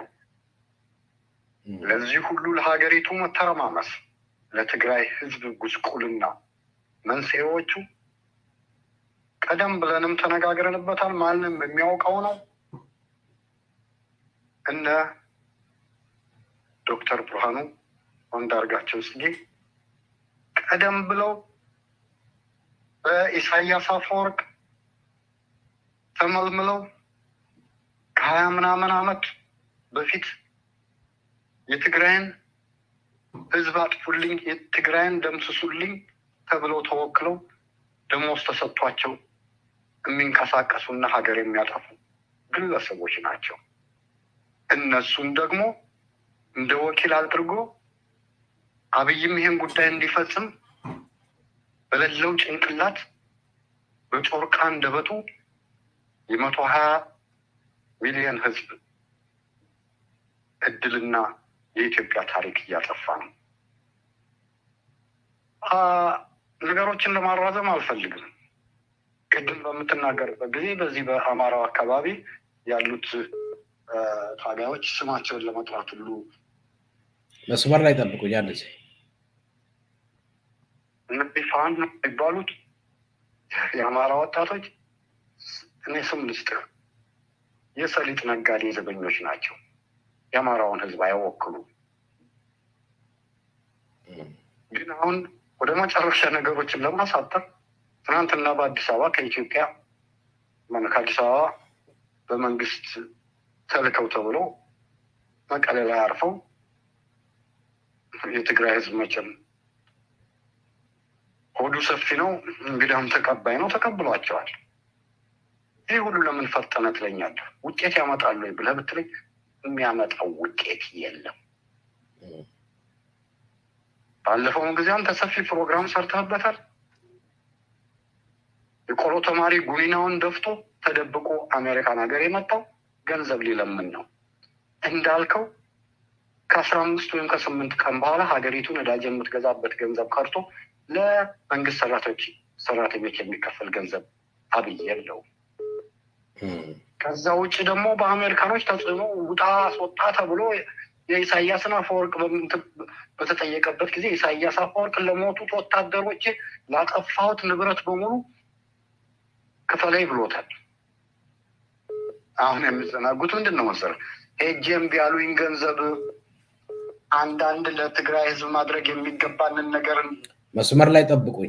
ለዚህ ሁሉ ለሀገሪቱ መተረማመስ ለትግራይ ህዝብ ጉስቁልና መንስኤዎቹ ቀደም ብለንም ተነጋግረንበታል ማንንም የሚያውቀው ነው እነ ዶክተር ብርሃኑ ወንዳርጋቸው ጽጌ ቀደም ብለው በኢሳያስ አፈወርቅ ተመልምለው ከሀያ ምናምን አመት በፊት የትግራይን ህዝብ አጥፉልኝ የትግራይን ደምስሱልኝ ተብለው ተወክለው ደሞዝ ተሰጥቷቸው የሚንቀሳቀሱና ሀገር የሚያጠፉ ግለሰቦች ናቸው እነሱን ደግሞ እንደ ወኪል አድርጎ አብይም ይሄን ጉዳይ እንዲፈጽም በለለው ጭንቅላት በጮርቃ እንደበጡ የመቶ ሀያ ሚሊዮን ህዝብ እድልና የኢትዮጵያ ታሪክ እያጠፋ ነው አ ነገሮችን ለማራዘም አልፈልግም ቅድም በመተናገርበት ጊዜ በዚህ በአማራው አካባቢ ያሉት ታጋዮች ስማቸውን ለመጥራት ሁሉ መስመር ላይ ጠብቁኝ አንዴ እነዚህ ፋኖ ይባሉት የአማራ ወጣቶች እኔ ስም ልስጥህ የሰሊጥ ነጋዴ ዘበኞች ናቸው። የአማራውን ህዝብ አይወክሉም። ግን አሁን ወደ መጨረሻ ነገሮችን ለማሳጠር ትናንትና በአዲስ አበባ ከኢትዮጵያ ማን ከአዲስ አበባ በመንግስት ተልከው ተብሎ መቀሌ ላይ አርፈው የትግራይ ህዝብ መቼም ሆዱ ሰፊ ነው፣ እንግዳም ተቀባይ ነው፣ ተቀብሏቸዋል። ይህ ሁሉ ለምን ፈጠነ ትለኛለህ? ውጤት ያመጣሉ ብለህ ብትለኝ የሚያመጣው ውጤት የለም። ባለፈው ጊዜ አንተ ሰፊ ፕሮግራም ሰርተህበታል። የቆሎ ተማሪ ጉሊናውን ደፍቶ ተደብቆ አሜሪካን ሀገር የመጣው ገንዘብ ሊለምን ነው እንዳልከው ከአስራ አምስት ወይም ከስምንት ቀን በኋላ ሀገሪቱ ነዳጅ የምትገዛበት ገንዘብ ቀርቶ ለመንግስት ሰራተኞች ሰራተኞች የሚከፈል ገንዘብ አብይ የለውም። ከዛ ውጭ ደግሞ በአሜሪካኖች ተጽዕኖ ውጣ አስወጣ ተብሎ የኢሳያስን አፈወርቅ በተጠየቀበት ጊዜ ኢሳያስ አፈወርቅ ለሞቱት ወታደሮች ላጠፋሁት ንብረት በሙሉ ክፈለኝ ብሎታል። አሁን የሚዘናጉት ምንድን ነው መሰለህ? ሄጄም ቢያሉኝ ገንዘብ አንዳንድ ለትግራይ ህዝብ ማድረግ የሚገባንን ነገር መስመር ላይ ጠብቁኝ።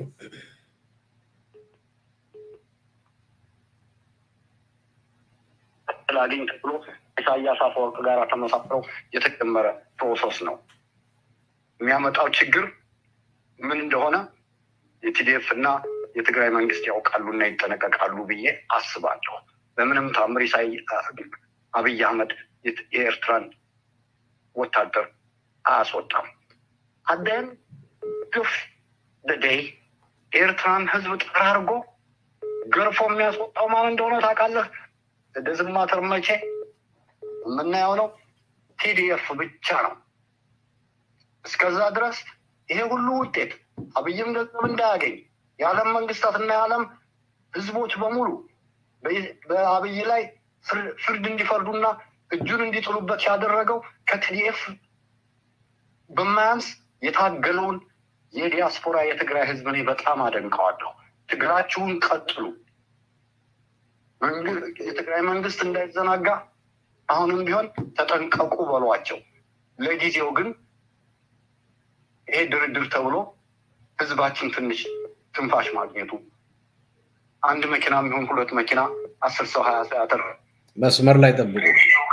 ላግኝ ተብሎ ኢሳያስ አፈወርቅ ጋር ተመሳጥረው የተጀመረ ፕሮሰስ ነው። የሚያመጣው ችግር ምን እንደሆነ የቲዲኤፍ እና የትግራይ መንግስት ያውቃሉና ይጠነቀቃሉ ብዬ አስባለሁ። በምንም ታምር ኢሳይ አብይ አህመድ የኤርትራን ወታደር አያስወጣም። አደን ግፍ ደደይ ኤርትራን ህዝብ ጠራርጎ ገርፎ የሚያስወጣው ማን እንደሆነ ታውቃለህ? ደዝማተር መቼ የምናየው ነው ቲዲኤፍ ብቻ ነው። እስከዛ ድረስ ይሄ ሁሉ ውጤት አብይም ገንዘብ እንዳያገኝ የዓለም መንግስታትና የዓለም ህዝቦች በሙሉ በአብይ ላይ ፍርድ እንዲፈርዱና እጁን እንዲጥሉበት ያደረገው ከቲዲኤፍ በማያንስ የታገለውን የዲያስፖራ የትግራይ ህዝብ እኔ በጣም አደንቀዋለሁ። ትግራችሁን ቀጥሉ። የትግራይ መንግስት እንዳይዘናጋ አሁንም ቢሆን ተጠንቀቁ በሏቸው። ለጊዜው ግን ይሄ ድርድር ተብሎ ህዝባችን ትንሽ ትንፋሽ ማግኘቱ አንድ መኪና የሚሆን ሁለት መኪና አስር ሰው ሀያ ሰው ያተር መስመር ላይ ጠብቁ።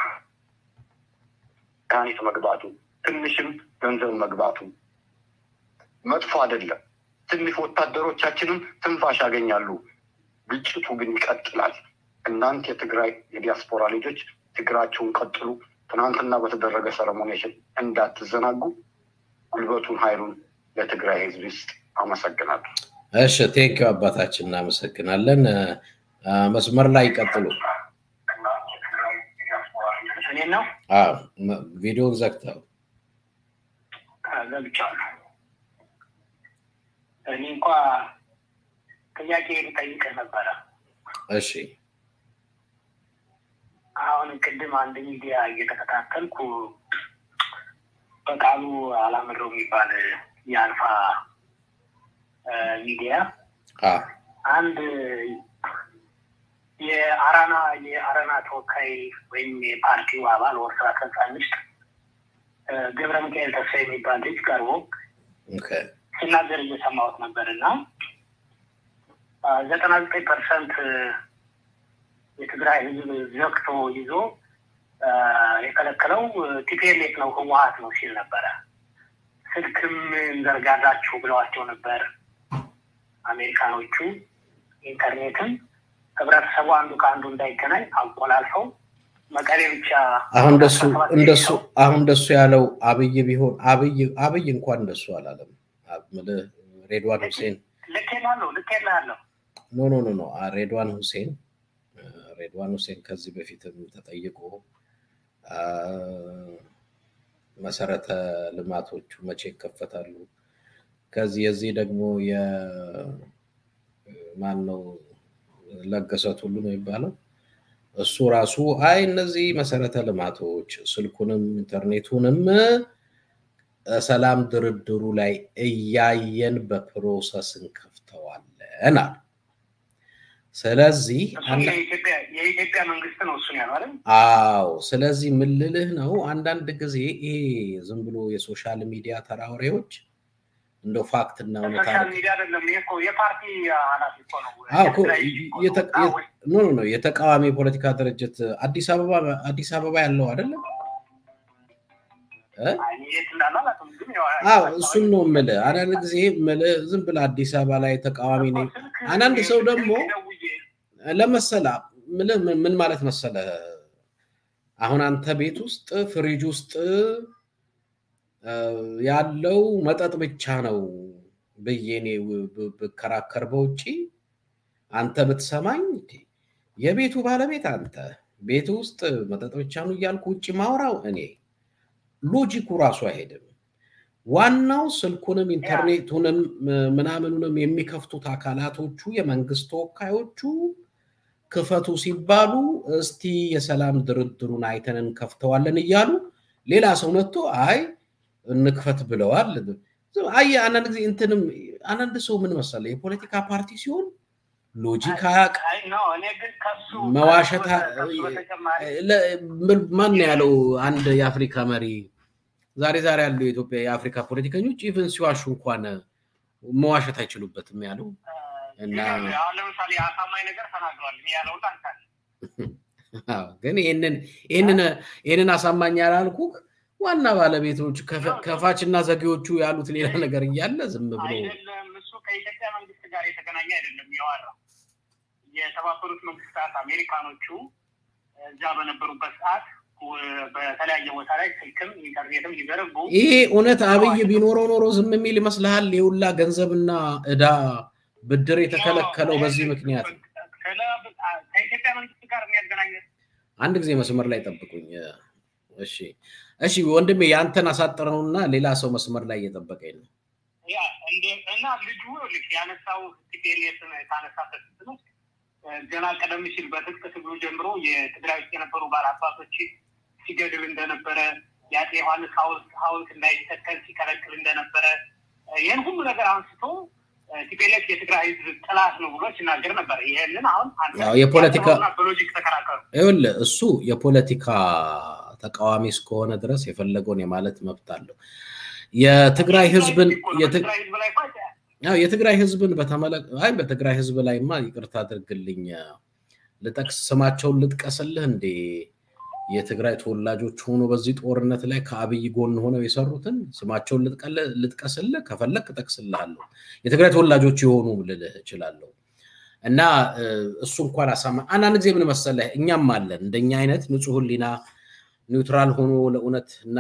ካኒት መግባቱ ትንሽም ገንዘብ መግባቱ መጥፎ አይደለም። ትንሽ ወታደሮቻችንም ትንፋሽ ያገኛሉ። ግጭቱ ግን ይቀጥላል። እናንተ የትግራይ የዲያስፖራ ልጆች ትግራችሁን ቀጥሉ። ትናንትና በተደረገ ሰረሞኒሽን እንዳትዘናጉ። ጉልበቱን ኃይሉን ለትግራይ ህዝብ ውስጥ አመሰግናለሁ። እሺ ቴንኪው አባታችን እናመሰግናለን። መስመር ላይ ቀጥሉ። እኔ ነው አዎ ቪዲዮውን ዘግተው ዘግቻለሁ። እኔ እንኳን ጥያቄ ልጠይቅህ ነበረ። እሺ አሁን ቅድም አንድ ሚዲያ እየተከታተልኩ በቃሉ አላምረው የሚባል የአልፋ ሚዲያ አንድ የአራና የአራና ተወካይ ወይም የፓርቲው አባል ወር ስራ አስፈጻሚ ገብረ ሚካኤል ተስፋ የሚባል ልጅ ቀርቦ ሲናገር እየሰማሁት ነበርና ዘጠና ዘጠኝ ፐርሰንት የትግራይ ህዝብ ዘግቶ ይዞ የከለከለው ቲፒኤልኤፍ ነው ህወሓት ነው ሲል ነበረ። ስልክም እንዘርጋላችሁ ብለዋቸው ነበር አሜሪካኖቹ። ኢንተርኔትም ህብረተሰቡ አንዱ ከአንዱ እንዳይገናኝ አቆላልፈው መቀሌ ብቻ አሁን ደሱ እንደሱ አሁን ደሱ ያለው አብይ ቢሆን አብይ አብይ እንኳን እንደሱ አላለም። ሬድዋን ሁሴን ለከላለው ለከላለው ኖ ኖ ኖ ኖ ሬድዋን ሁሴን ሬድዋን ሁሴን ከዚህ በፊትም ተጠይቆ መሰረተ ልማቶቹ መቼ ይከፈታሉ ከዚህ የዚህ ደግሞ የ ማን ነው ለገሰት ሁሉ ነው ይባላል እሱ ራሱ አይ እነዚህ መሰረተ ልማቶች ስልኩንም ኢንተርኔቱንም ሰላም ድርድሩ ላይ እያየን በፕሮሰስ እንከፍተዋለን። ስለዚህ የኢትዮጵያ የኢትዮጵያ መንግስት ነው እሱን ያለው አይደል አዎ ስለዚህ ምን ልልህ ነው አንዳንድ ጊዜ ይሄ ዝም ብሎ የሶሻል ሚዲያ ተራውሬዎች እንደው ፋክት እና እውነታ ሶሻል ሚዲያ አይደለም ይሄ እኮ የፓርቲ ኃላፊ እኮ ነው አዎ ኖ ኖ የተቃዋሚ ፖለቲካ ድርጅት አዲስ አበባ አዲስ አበባ ያለው አይደል አዎ እሱን ነው የምልህ አንዳንድ ጊዜ የምልህ ዝም ብለህ አዲስ አበባ ላይ ተቃዋሚ ነኝ አንዳንድ ሰው ደግሞ ለመሰላ ምን ማለት መሰለ አሁን አንተ ቤት ውስጥ ፍሪጅ ውስጥ ያለው መጠጥ ብቻ ነው በየኔ በከራከር በውጪ አንተ ብትሰማኝ የቤቱ ባለቤት አንተ ቤት ውስጥ መጠጥ ብቻ ነው ያልኩ ውጪ ማውራው እኔ ሎጂኩ ራሱ አይሄድም ዋናው ስልኩንም ኢንተርኔቱንም ምናምኑንም የሚከፍቱት አካላቶቹ የመንግስት ተወካዮቹ ክፈቱ ሲባሉ እስቲ የሰላም ድርድሩን አይተንን ከፍተዋለን ይያሉ ሌላ ሰው መጥቶ አይ እንክፈት ብለዋል አይ አንድ ጊዜ እንትንም አንድ ሰው ምን መሰለ የፖለቲካ ፓርቲ ሲሆን ሎጂካ አይ ነው እኔ ግን ከሱ መዋሸታ ማን ያለው አንድ የአፍሪካ መሪ ዛሬ ዛሬ ያለው የኢትዮጵያ የአፍሪካ ፖለቲከኞች ኢቭን ሲዋሹ እንኳን መዋሸት አይችሉበትም ያለው እና ያው ለምሳሌ አሳማኝ ነገር ተናግሯል ያለው ታንካል አዎ ግን ይሄንን ይሄንን ይሄንን አሳማኝ ያላልኩ ዋና ባለቤቶች ከፋችና ዘጊዎቹ ያሉት ሌላ ነገር ይያለ ዝም ብሎ አይደለም እሱ ከኢትዮጵያ መንግስት ጋር የተገናኘ አይደለም ያወራው የተባበሩት መንግስታት አሜሪካኖቹ እዛ በነበሩበት ሰዓት በተለያየ ቦታ ላይ ስልክም ኢንተርኔትም ይዘረጉ ይሄ እውነት አብይ ቢኖረው ኖሮ ዝም የሚል ይመስልሃል የውላ ገንዘብና እዳ ብድር የተከለከለው በዚህ ምክንያት ከኢትዮጵያ መንግስት ጋር የሚያገናኝ አንድ ጊዜ መስመር ላይ ጠብቁኝ እሺ እሺ ወንድሜ ያንተን አሳጥረውና ሌላ ሰው መስመር ላይ እየጠበቀኝ ነው ያ እንደ እና ልጁ ልክ ያነሳው ቲፒኤልኤፍን ታነሳበት ነው ገና ቀደም ሲል በትጥቅ ትግሉ ጀምሮ የትግራይ ውስጥ የነበሩ ባላባቶች ሲገድል እንደነበረ ያጤ ዮሐንስ ሐውልት እንዳይተከል ሲከለክል እንደነበረ ይሄን ሁሉ ነገር አንስቶ ቲፒኤልኤፍ የትግራይ ህዝብ ጥላት ነው ብሎ ሲናገር ነበር ይሄንን አሁን አንተ ያው የፖለቲካ በሎጂክ ተከራከሩ ይኸውልህ እሱ የፖለቲካ ተቃዋሚ እስከሆነ ድረስ የፈለገውን የማለት መብት አለው የትግራይ ህዝብን የትግራይ ህዝብ ላይ ፋይዳ ያው የትግራይ ህዝብን በተመለከ አይ በትግራይ ህዝብ ላይማ ይቅርታ አድርግልኝ ለጠቅስ ስማቸውን ልጥቀስልህ እንዴ የትግራይ ተወላጆች ሆኖ በዚህ ጦርነት ላይ ከአብይ ጎን ሆነው የሰሩትን ስማቸውን ልጥቀለ ልጥቀስልህ ከፈለክ ተጠቅስልሃለሁ የትግራይ ተወላጆች ይሆኑ ልልህ እችላለሁ እና እሱ እንኳን አሳማ አንድ ጊዜ ምን መሰለህ እኛም አለን እንደኛ አይነት ንጹህ ሊና ኒውትራል ሆኖ ለኡነትና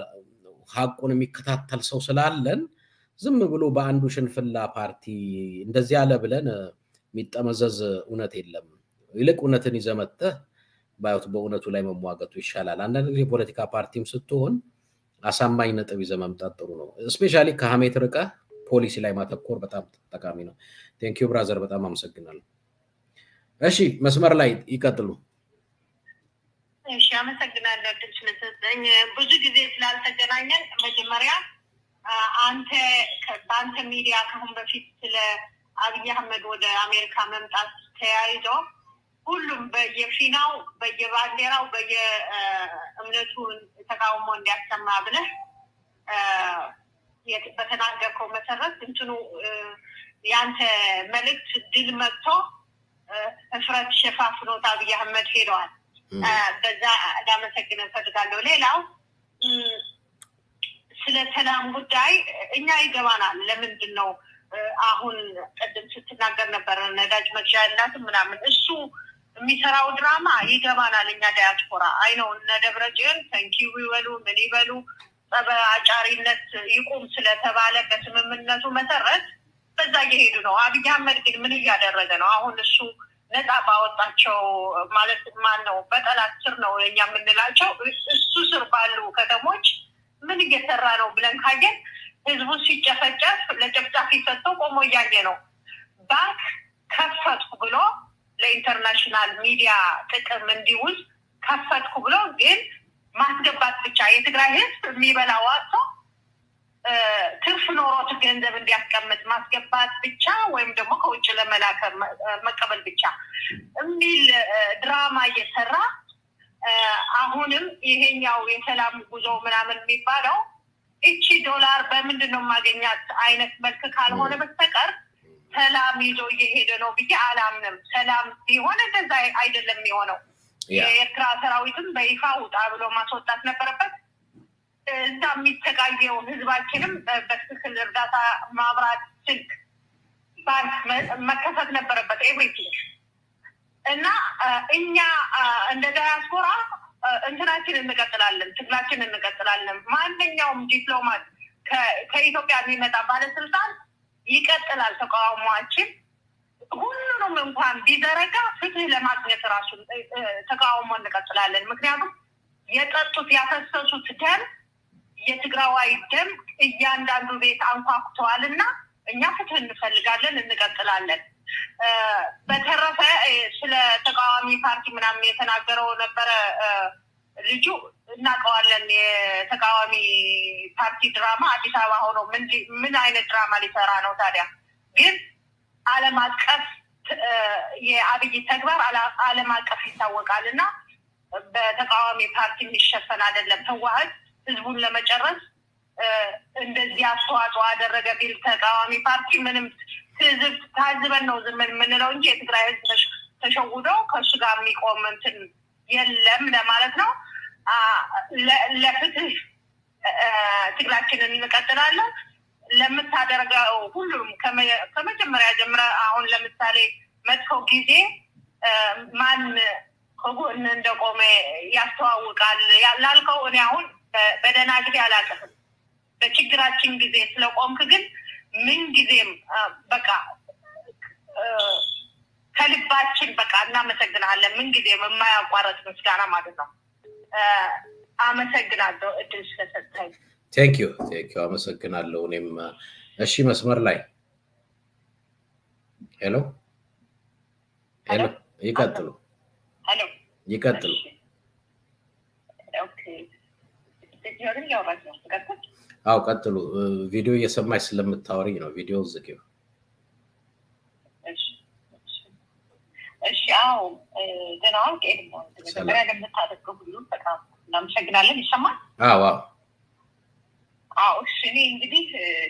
ሐቁን የሚከታተል ሰው ስላለን ዝም ብሎ በአንዱ ሽንፍላ ፓርቲ እንደዚህ ያለ ብለን የሚጠመዘዝ ኡነት የለም ይልቅ ኡነትን ይዘመተ ባይወት በኡነቱ ላይ መሟገቱ ይሻላል አንዳንድ ጊዜ ፖለቲካ ፓርቲም ስትሆን አሳማኝ ነጥብ ይዘመምጣት ጥሩ ነው ስፔሻሊ ከሐሜት ርቀ ፖሊሲ ላይ ማተኮር በጣም ጠቃሚ ነው ቴንክ ዩ ብራዘር በጣም አመሰግናለሁ እሺ መስመር ላይ ይቀጥሉ እሺ አመሰግናለሁ ስለተሰጠኝ ብዙ ጊዜ ስላልተገናኘን መጀመሪያ አንተ ከአንተ ሚዲያ ከሁን በፊት ስለ አብይ አህመድ ወደ አሜሪካ መምጣት ተያይዞ ሁሉም በየፊናው በየባንዲራው በየእምነቱ ተቃውሞ እንዲያሰማ ብለህ በተናገርከው መሰረት እንትኑ ያንተ መልእክት ድል መጥቶ እፍረት ሸፋፍኖት አብይ አህመድ ሄደዋል በዛ ላመሰግን እፈልጋለሁ ሌላው ስለ ሰላም ጉዳይ እኛ ይገባናል ለምንድን ነው አሁን ቀደም ስትናገር ነበር ነዳጅ መግዣ ያላት ምናምን እሱ የሚሰራው ድራማ ይገባናል እኛ ዳያስፖራ አይ ነው ነደብረጀን ታንኪዩ ይወሉ ምን ይበሉ በአጫሪነት ይቆም ስለተባለ በስምምነቱ መሰረት በዛ እየሄዱ ነው አብይ አህመድ ግን ምን እያደረገ ነው አሁን እሱ ነፃ ባወጣቸው ማለት ማን ነው በጠላት ስር ነው እኛ የምንላቸው እሱ ስር ባሉ ከተሞች ምን እየሰራ ነው ብለን ካየን ህዝቡ ሲጨፈጨፍ ለጨፍጫፊ ሰጥቶ ቆሞ ያየ ነው ባክ ከፈትኩ ብሎ ለኢንተርናሽናል ሚዲያ ጥቅም እንዲውል ከፈትኩ ብሎ ግን ማስገባት ብቻ የትግራይ ህዝብ የሚበላው አጥቶ ትርፍ ኖሮት ገንዘብ እንዲያስቀምጥ ማስገባት ብቻ ወይም ደግሞ ከውጭ ለመላክ መቀበል ብቻ የሚል ድራማ እየሰራ አሁንም ይሄኛው የሰላም ጉዞ ምናምን የሚባለው እቺ ዶላር በምንድነው ማገኛት አይነት መልክ ካልሆነ በስተቀር ሰላም ይዞ እየሄደ ነው ብዬ አላምንም ሰላም ቢሆን እንደዛ አይደለም የሚሆነው የኤርትራ ሰራዊትም በይፋ ውጣ ብሎ ማስወጣት ነበረበት እዛ የሚተቃየው ህዝባችንም በትክክል እርዳታ ማብራት ስልክ ባንክ መከፈት ነበረበት ኤቭሪቲንግ እና እኛ እንደ ዳያስፖራ እንትናችን እንቀጥላለን ትግላችን እንቀጥላለን ማንኛውም ዲፕሎማት ከኢትዮጵያ የሚመጣ ባለስልጣን ይቀጥላል ተቃውሟችን ሁሉንም እንኳን ቢዘረጋ ፍትህ ለማግኘት ራሱ ተቃውሞ እንቀጥላለን ምክንያቱም የጠጡት ያፈሰሱት ደም የትግራዋይ ደም እያንዳንዱ ቤት አንኳኩተዋልና እኛ ፍትህ እንፈልጋለን እንቀጥላለን በተረፈ ስለ ተቃዋሚ ፓርቲ ምናምን የተናገረው ነበር ልጁ እናቀዋለን የተቃዋሚ ፓርቲ ድራማ አዲስ አበባ ሆኖ ምን ምን አይነት ድራማ ሊሰራ ነው ታዲያ ግን ዓለም አቀፍ የአብይ ተግባር ዓለም አቀፍ ይታወቃልና በተቃዋሚ ፓርቲ የሚሸፈን አይደለም ተዋህድ ህዝቡን ለመጨረስ እንደዚህ አስተዋጽኦ አደረገ ቢል ተቃዋሚ ፓርቲ ምንም ትዝብ ታዝበን ነው ዝም ምንለው እንጂ የትግራይ ህዝብ ተሸውዶ ከሱ ጋር የሚቆም እንትን የለም ለማለት ነው ለፍትህ ትግላችንን እንቀጥላለን ለምታደርገው ሁሉም ከመጀመሪያ ጀምራ አሁን ለምሳሌ መጥፎ ጊዜ ማን ከጎን እንደቆመ ያስተዋውቃል ያላልከው እኔ አሁን በደና ጊዜ አላቀም በችግራችን ጊዜ ስለቆምክ ግን ምን ጊዜም በቃ ከልባችን በቃ እናመሰግናለን ምን ጊዜም የማያቋርጥ ምስጋና ማለት ነው አመሰግናለሁ እድል ስለሰጠኝ Thank you thank you አመሰግናለሁ እኔም እሺ መስመር ላይ ሄሎ ሄሎ ይቀጥሉ ሄሎ ይቀጥሉ ኦኬ ዲጂታል ያወራችሁ ተቀጥሉ አው ቀጥሉ ቪዲዮ እየሰማሽ ስለምታወሪ ነው ቪዲዮ ዝጊው እሺ እሺ አው ደናው ከደሞ ተበራ ለምታደርገው ሁሉ በጣም እናመሰግናለን ይሰማል አው አው አው እሺ እኔ እንግዲህ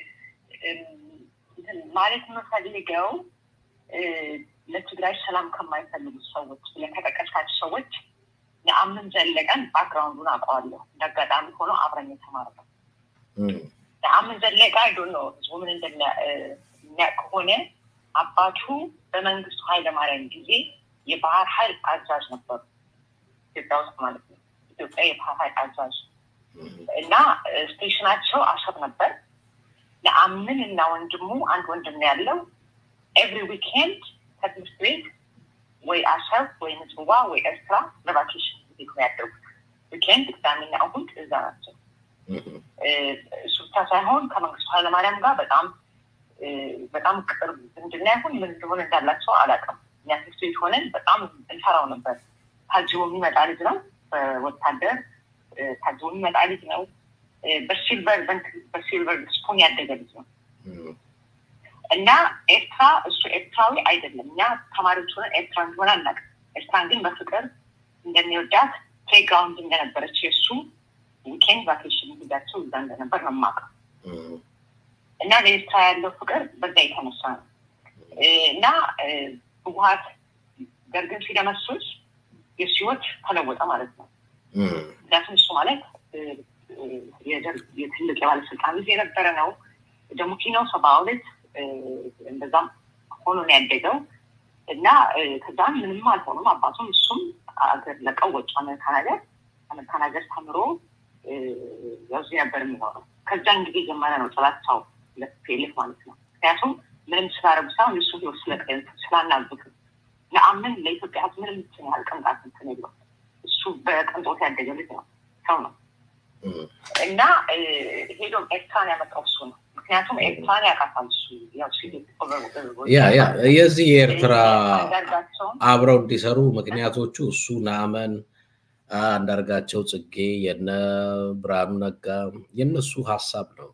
ማለት የምፈልገው ለትግራይ ሰላም ከማይፈልጉ ሰዎች ለተቀቀሳቸው ሰዎች የአምን ዘለቀን ባክግራውንዱን አቋዋለሁ እንደጋጣሚ ሆኖ አብረን የተማረው የአምን ዘለቀ አይ ዶንት ኖ ምን እንደሚያቆነ አባቱ በመንግስቱ ኃይለ ማርያም ጊዜ የባህር ኃይል አዛዥ ነበር ኢትዮጵያ ውስጥ ማለት ነው ኢትዮጵያ የባህር ኃይል አዛዥ እና ስቴሽናቸው አሰብ ነበር ለአምን እና ወንድሙ አንድ ወንድም ያለው every weekend ከትምህርት ቤት ወይ አሰብ ወይ ምጽዋ ወይ ኤርትራ ለቫኬሽን ይሄዳሉ weekend ቅዳሜና እሁድ እዛ ናቸው ሱታ ሳይሆን ከመንግስቱ ኃይለማርያም ጋር በጣም በጣም ቅርብ እንደናይሆን ምን እንደሆነ እንዳላቸው አላውቅም ያ ትክክል ሆነን በጣም እንፈራው ነበር ታጅቦ የሚመጣ ልጅ ነው ወታደር ታጅቦ የሚመጣ ልጅ ነው በሲልቨር ባንክ በሲልቨር ስፑን ያደገ ልጅ ነው እና ኤርትራ እሱ ኤርትራዊ አይደለም ያ ተማሪዎች ሆነ ኤርትራ እንደሆነ አናውቅም ኤርትራን ግን በፍቅር እንደሚወዳት ፕሌግራውንድ እንደነበረች የሱ ዊኬንድ ቫኬሽን ይዛቸው እዛ እንደነበር ነው የማውቀው እና ለኤርትራ ያለው ፍቅር በዛ የተነሳ ነው እና ህወሓት ደርግን ሲደመስስ የሱ ህይወት ተለወጠ ማለት ነው ምክንያቱም እሱ ማለት የደርግ የትልቅ የባለስልጣን ልጅ የነበረ ነው ደግሞ ኪኖ ሰባውለት እንደዛም ሆኖ ነው ያደገው እና ከዛም ምንም አልሆነም አባቱም እሱም አገር ለቀው ወጣ አሜሪካን አሜሪካን ሀገር ተምሮ ያው ነበር የሚኖረው ከዛን ጊዜ ጀመረ ነው ጥላቻው ለፌልፍ ማለት ነው ምክንያቱም ምንም ስላረብሳው እሱ ነው ስለቀን ስላናዙት ለአምን ለኢትዮጵያ ህዝብ ምንም ትኛል ቀንጣት እንትነው እሱ በቀንጦት ያደገ ልጅ ነው ሰው ነው እና ሄዶ ኤክስትራን ያመጣው እሱ ነው ምክንያቱም ኤክስትራን ያቃታል እሱ ያው ሲል ያ ያ የዚህ የኤርትራ አብረው እንዲሰሩ ምክንያቶቹ እሱ ናመን አንዳርጋቸው ጽጌ የነ ብርሃኑ ነጋ የነሱ ሐሳብ ነው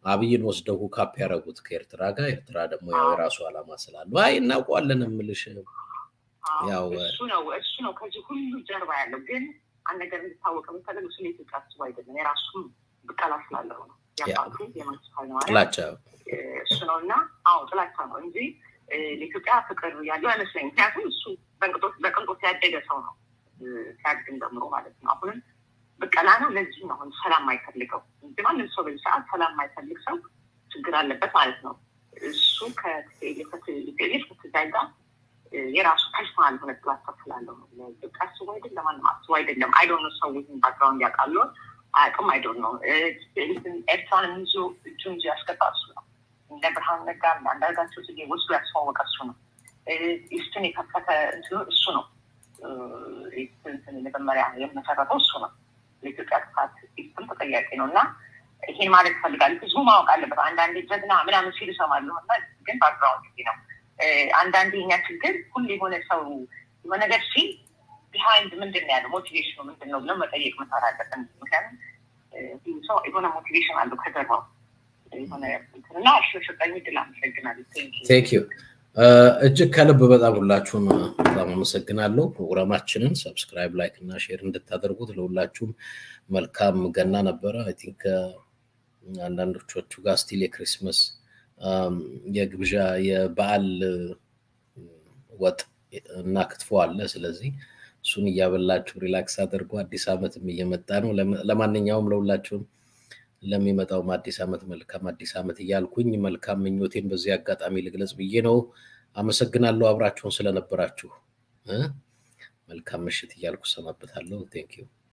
አብይን ወስደው ካፕ ያረጉት ከኤርትራ ጋር ኤርትራ ደግሞ ያው የራሱ አላማ ስላለው አይ እናውቀዋለን እምልሽ ያው እሱ ነው እሱ ነው ከዚህ ሁሉ ጀርባ ያለው ግን አንድ ነገር እንድታወቅ የምፈልገው ስለ ኢትዮጵያ እሱ አይደለም የራሱ ብቃላ ስላለው ነው ያባቱ የማንስፋ ነው ጥላቻ እሱ ነውና አዎ ጥላቻ ነው እንጂ ለኢትዮጵያ ፍቅር ያለው አይመስለኝም ምክንያቱም እሱ በቅንጦት በቅንጦት ያደገ ሰው ነው ሲያድግም ጀምሮ ማለት ነው አሁን በቀላ ነው ለዚህ ነው አሁን ሰላም አይፈልገው እንጂ ማንም ሰው በሰዓት ሰላም አይፈልግ ሰው ችግር አለበት ማለት ነው እሱ ከቴሌፈት ቴሌፍ ከተዛጋ የራሱ ፐርሰናል ሆነ ፕላትፎርም ስላለው ነው ለኢትዮጵያ ሰው አይደለም ለማንም አስቡ አይደለም አይ ዶንት ኖ ሰው ዊዝን ባክግራውንድ ያውቃሉ አቅም አይ ዶንት ኖ ኢትን ኤርትራን እንጂ ጁንጂ ያስከታሱ ነው እንደ ብርሃን ነጋ አንዳርጋቸው ሲገ ወስዶ ያስዋወቀሱ ነው ኢስቱን የከፈተ እሱ ነው ኢስቱን ለመመሪያ የመሰረተው እሱ ነው ለኢትዮጵያ ጥፋት ኢስቱን ተጠያቂ ነውና ይሄን ማለት ፈልጋለሁ ህዝቡ ማወቅ አለበት አንዳንዴ ጀግና ምናምን ሲሉ ሰማለሁ እና ግን ባክግራውንድ ነው አንዳንዴ እኛ ችግር ሁሉ የሆነ ሰው የሆነ ነገር ሲል ቢሃይንድ ምንድን ነው ያለው ሞቲቬሽኑ ምንድን ነው ብለን መጠየቅ መቻል አለብን ምክንያቱም ሰው የሆነ ሞቲቬሽን አለው ከጀርባው የሆነ እና እሺ ሸጣኝ ድል አመሰግናለሁ ቴንክ ዩ እጅግ ከልብ በጣም ሁላችሁም በጣም አመሰግናለሁ ፕሮግራማችንን ሰብስክራይብ ላይክ እና ሼር እንድታደርጉት ለሁላችሁም መልካም ገና ነበር አይ ቲንክ አንዳንዶቹ ጋር ስቲል የክሪስማስ የግብዣ የበዓል ወጥ እና ክትፎ አለ ስለዚህ እሱን ያበላችሁ ሪላክስ አድርጉ አዲስ አመትም እየመጣ ነው ለማንኛውም ለሁላችሁም ለሚመጣው አዲስ አመት መልካም አዲስ አመት ይያልኩኝ መልካም ምኞቴን በዚህ አጋጣሚ ልግለጽ ብዬ ነው አመሰግናለሁ አብራችሁን ስለነበራችሁ መልካም ምሽት ይያልኩ ሰማበታለሁ ቴንክ ዩ